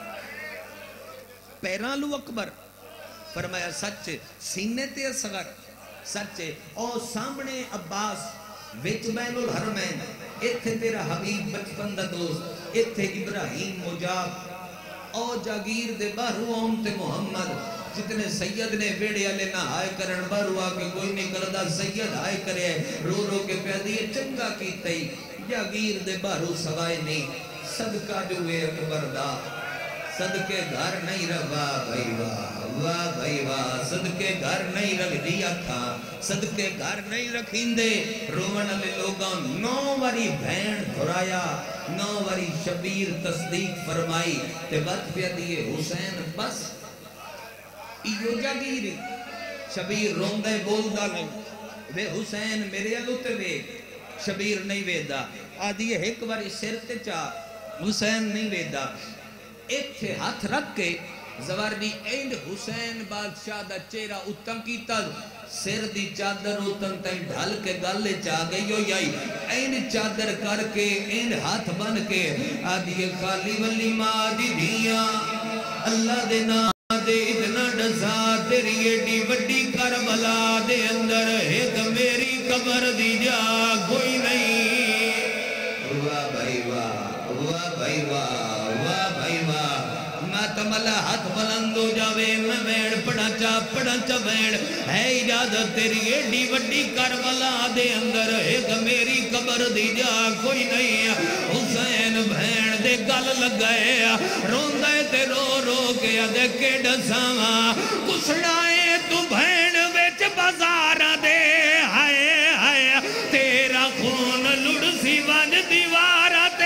S1: پیران لو اکبر فرمایا سچ سینے تے اصغر سچے او سامنے عباس وچ بین الحرمین ایتھے تیرا حبیب بچپن دا دوست ایتھے ابراہیم مجاب او جاگیر دے باہرو اوم تے محمد جتنے سید نے ویڑے علی نہ آئے کرن باہرو آکے کوئی نہیں کردہ سید آئے کرے رو رو کے پیادیے چنگا کی تئی جاگیر دے باہرو سوائے نہیں صدقہ جو اے اکبر دا صدقے گھر نہیں رہا بھائی واہ بھائی واہ صدقے گھر نہیں رکھ دیا تھا صدقے گھر نہیں رکھیں دے رومن علی لوگاں 9 واری بھین دھرایا 9 واری شبیر تصدیق فرمائی تے بات پیا دیئے حسین بس ایو جاگیری شبیر روندے بولدا نہیں وے حسین میرے علوتے وے شبیر نہیں ویدہ آدھیے ایک باری سر تے چاہ حسین نہیں ویدہ ایتھے ہاتھ رکھ کے زواردی اینڈ حسین بادشاہ دا چہرہ اتن کیتا سر دی چادر اتن تین ڈھال کے گالے چاہ گئی ہو یائی اینڈ چادر کر کے اینڈ ہاتھ بن کے آدھیے خالی ولی ماں دی دھیاں اللہ دے نام دے اتنا ڈسا تیری ایڈی وڈی کربلا دے اندر ایک میری قبر دی جا کوئی نہیں واہ بھائی واہ بھائی واہ بھائی واہ ماتمالا ہاتھ بلند ہو جاوے میں ویڑ پڑا چا ویڑ ہے اجازت تیری ایڈی وڈی کربلا دے اندر ایک میری قبر دی جا کوئی نہیں حسین بھین دے گل لگائے روندے تے رو رو کے دے کے ڈساواں کسڑائے تو بھین وچ بازار دے ہائے ہائے تیرا خون لڑ سی ون دیوار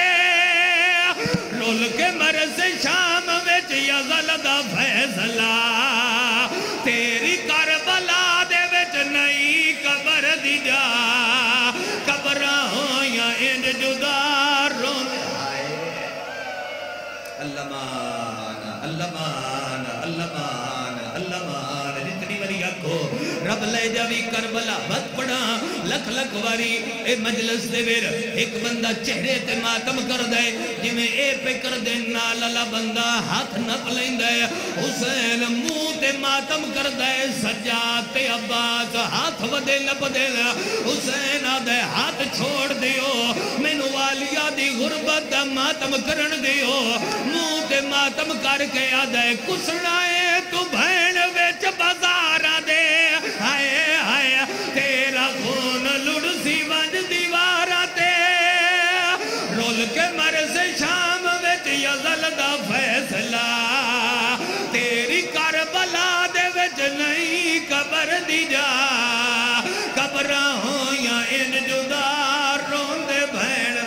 S1: رول کے مرز شام وچ یزل دا فیصلہ تیری کربلا دے وچ نئی قبر دی جا قبرہ ہویاں انج جدا رون اللہ مان اللہ مان اللہ مان اللہ مان رکھو رب لے جاوی کربلا بد پڑا لکھ لکھ واری اے مجلس دے ویر ایک بندہ چہرے تے ماتم کر دے جی میں اے پہ کر دے نالالا بندہ ہاتھ نپ لیں دے حسین منہ تے ماتم کر دے سجاد تے عباس ہاتھ ودے نپ دے حسین آدھے ہاتھ چھوڑ دیو مینو والیا دی غربت دا ماتم کرن دیو منہ تے ماتم کر کے آدھے کسنائے تو بھین ویچ بازارہ دے ہائے ہائے تیرا خون لڑ سی ونج دیوارہ تے رول کے مر سے شام ویچ یزل دا فیصلہ تیری کربلا دے ویچ نہیں قبر دی جا قبرہ ہوں یا ان جدار رون دے بھین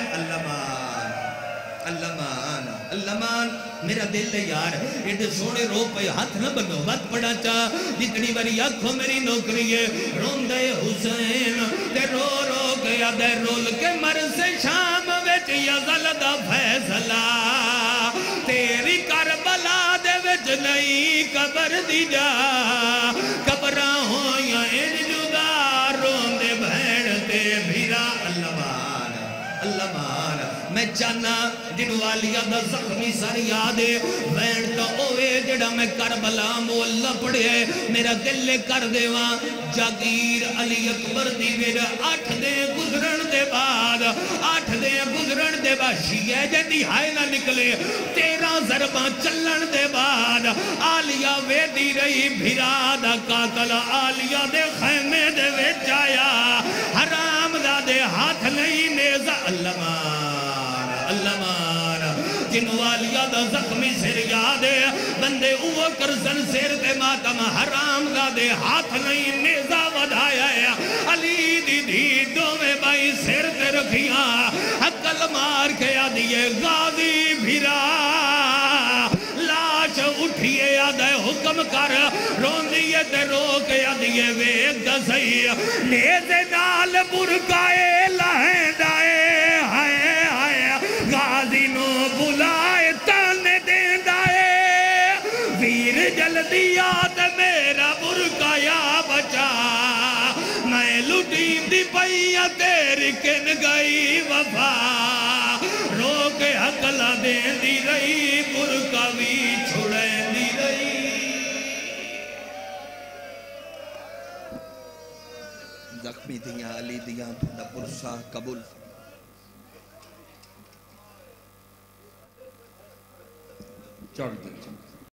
S1: اللہ مان میرا دل ہے یار ایڈے سوڑے رو پہ ہاتھ نہ بنو بات پڑا چاہ جتنی باری آنکھوں میری نوکری ہے رون دے حسین تے رو رو گیا دے رول کے مر سے شام ویچ یزل دا فیصلہ تیری کربلا دے ویچ نہیں قبر دی جا قبرہ ہوں یا ان جدا رون دے بھین تے بھیرا اللہ مان میں چاہنا جن والیا دا زخمی سر یادے وین تو اوے جڑا میں کربلا مولا پڑے میرا دل کر دے وہاں جاگیر علی اکبر دی میرا 8 دے گزرن دے بعد 8 دے گزرن دے بعد شیعہ جدی ہائے نہ نکلے 13 ضرباں چلن دے بعد آلیا وے دی رہی بھیرا دا قاتل آلیا دے خیمے دے وے جایا حرام دا دے ہاتھ نہیں نیزہ اللہ مان جنوالیا دا زخمی سر یادے بندے اوہ کرزن سیر دے ماتم حرام دا دے ہاتھ نہیں نیزہ ودھایا ہے علی دی دی دو میں بائی سیر تے رکھیاں حقل مار کے آدھیے غازی بھیرا لاش اٹھیے آدھے حکم کر رون دیئے تے رو کے آدھیے ویک دا صحیح نیزے نال برکائے لہیں دائے غازی نو بلائے تانے دین دائے ویر جلدی آت میرا برکایا بچا میں لٹیم دی پئیا تیری کن گئی وفا رو کے حقلا دین دی رہی برکاوی چھوڑیں دی رہی زخمی دیاں علی دیاں تھوڑا پرسا قبول چڑھ دے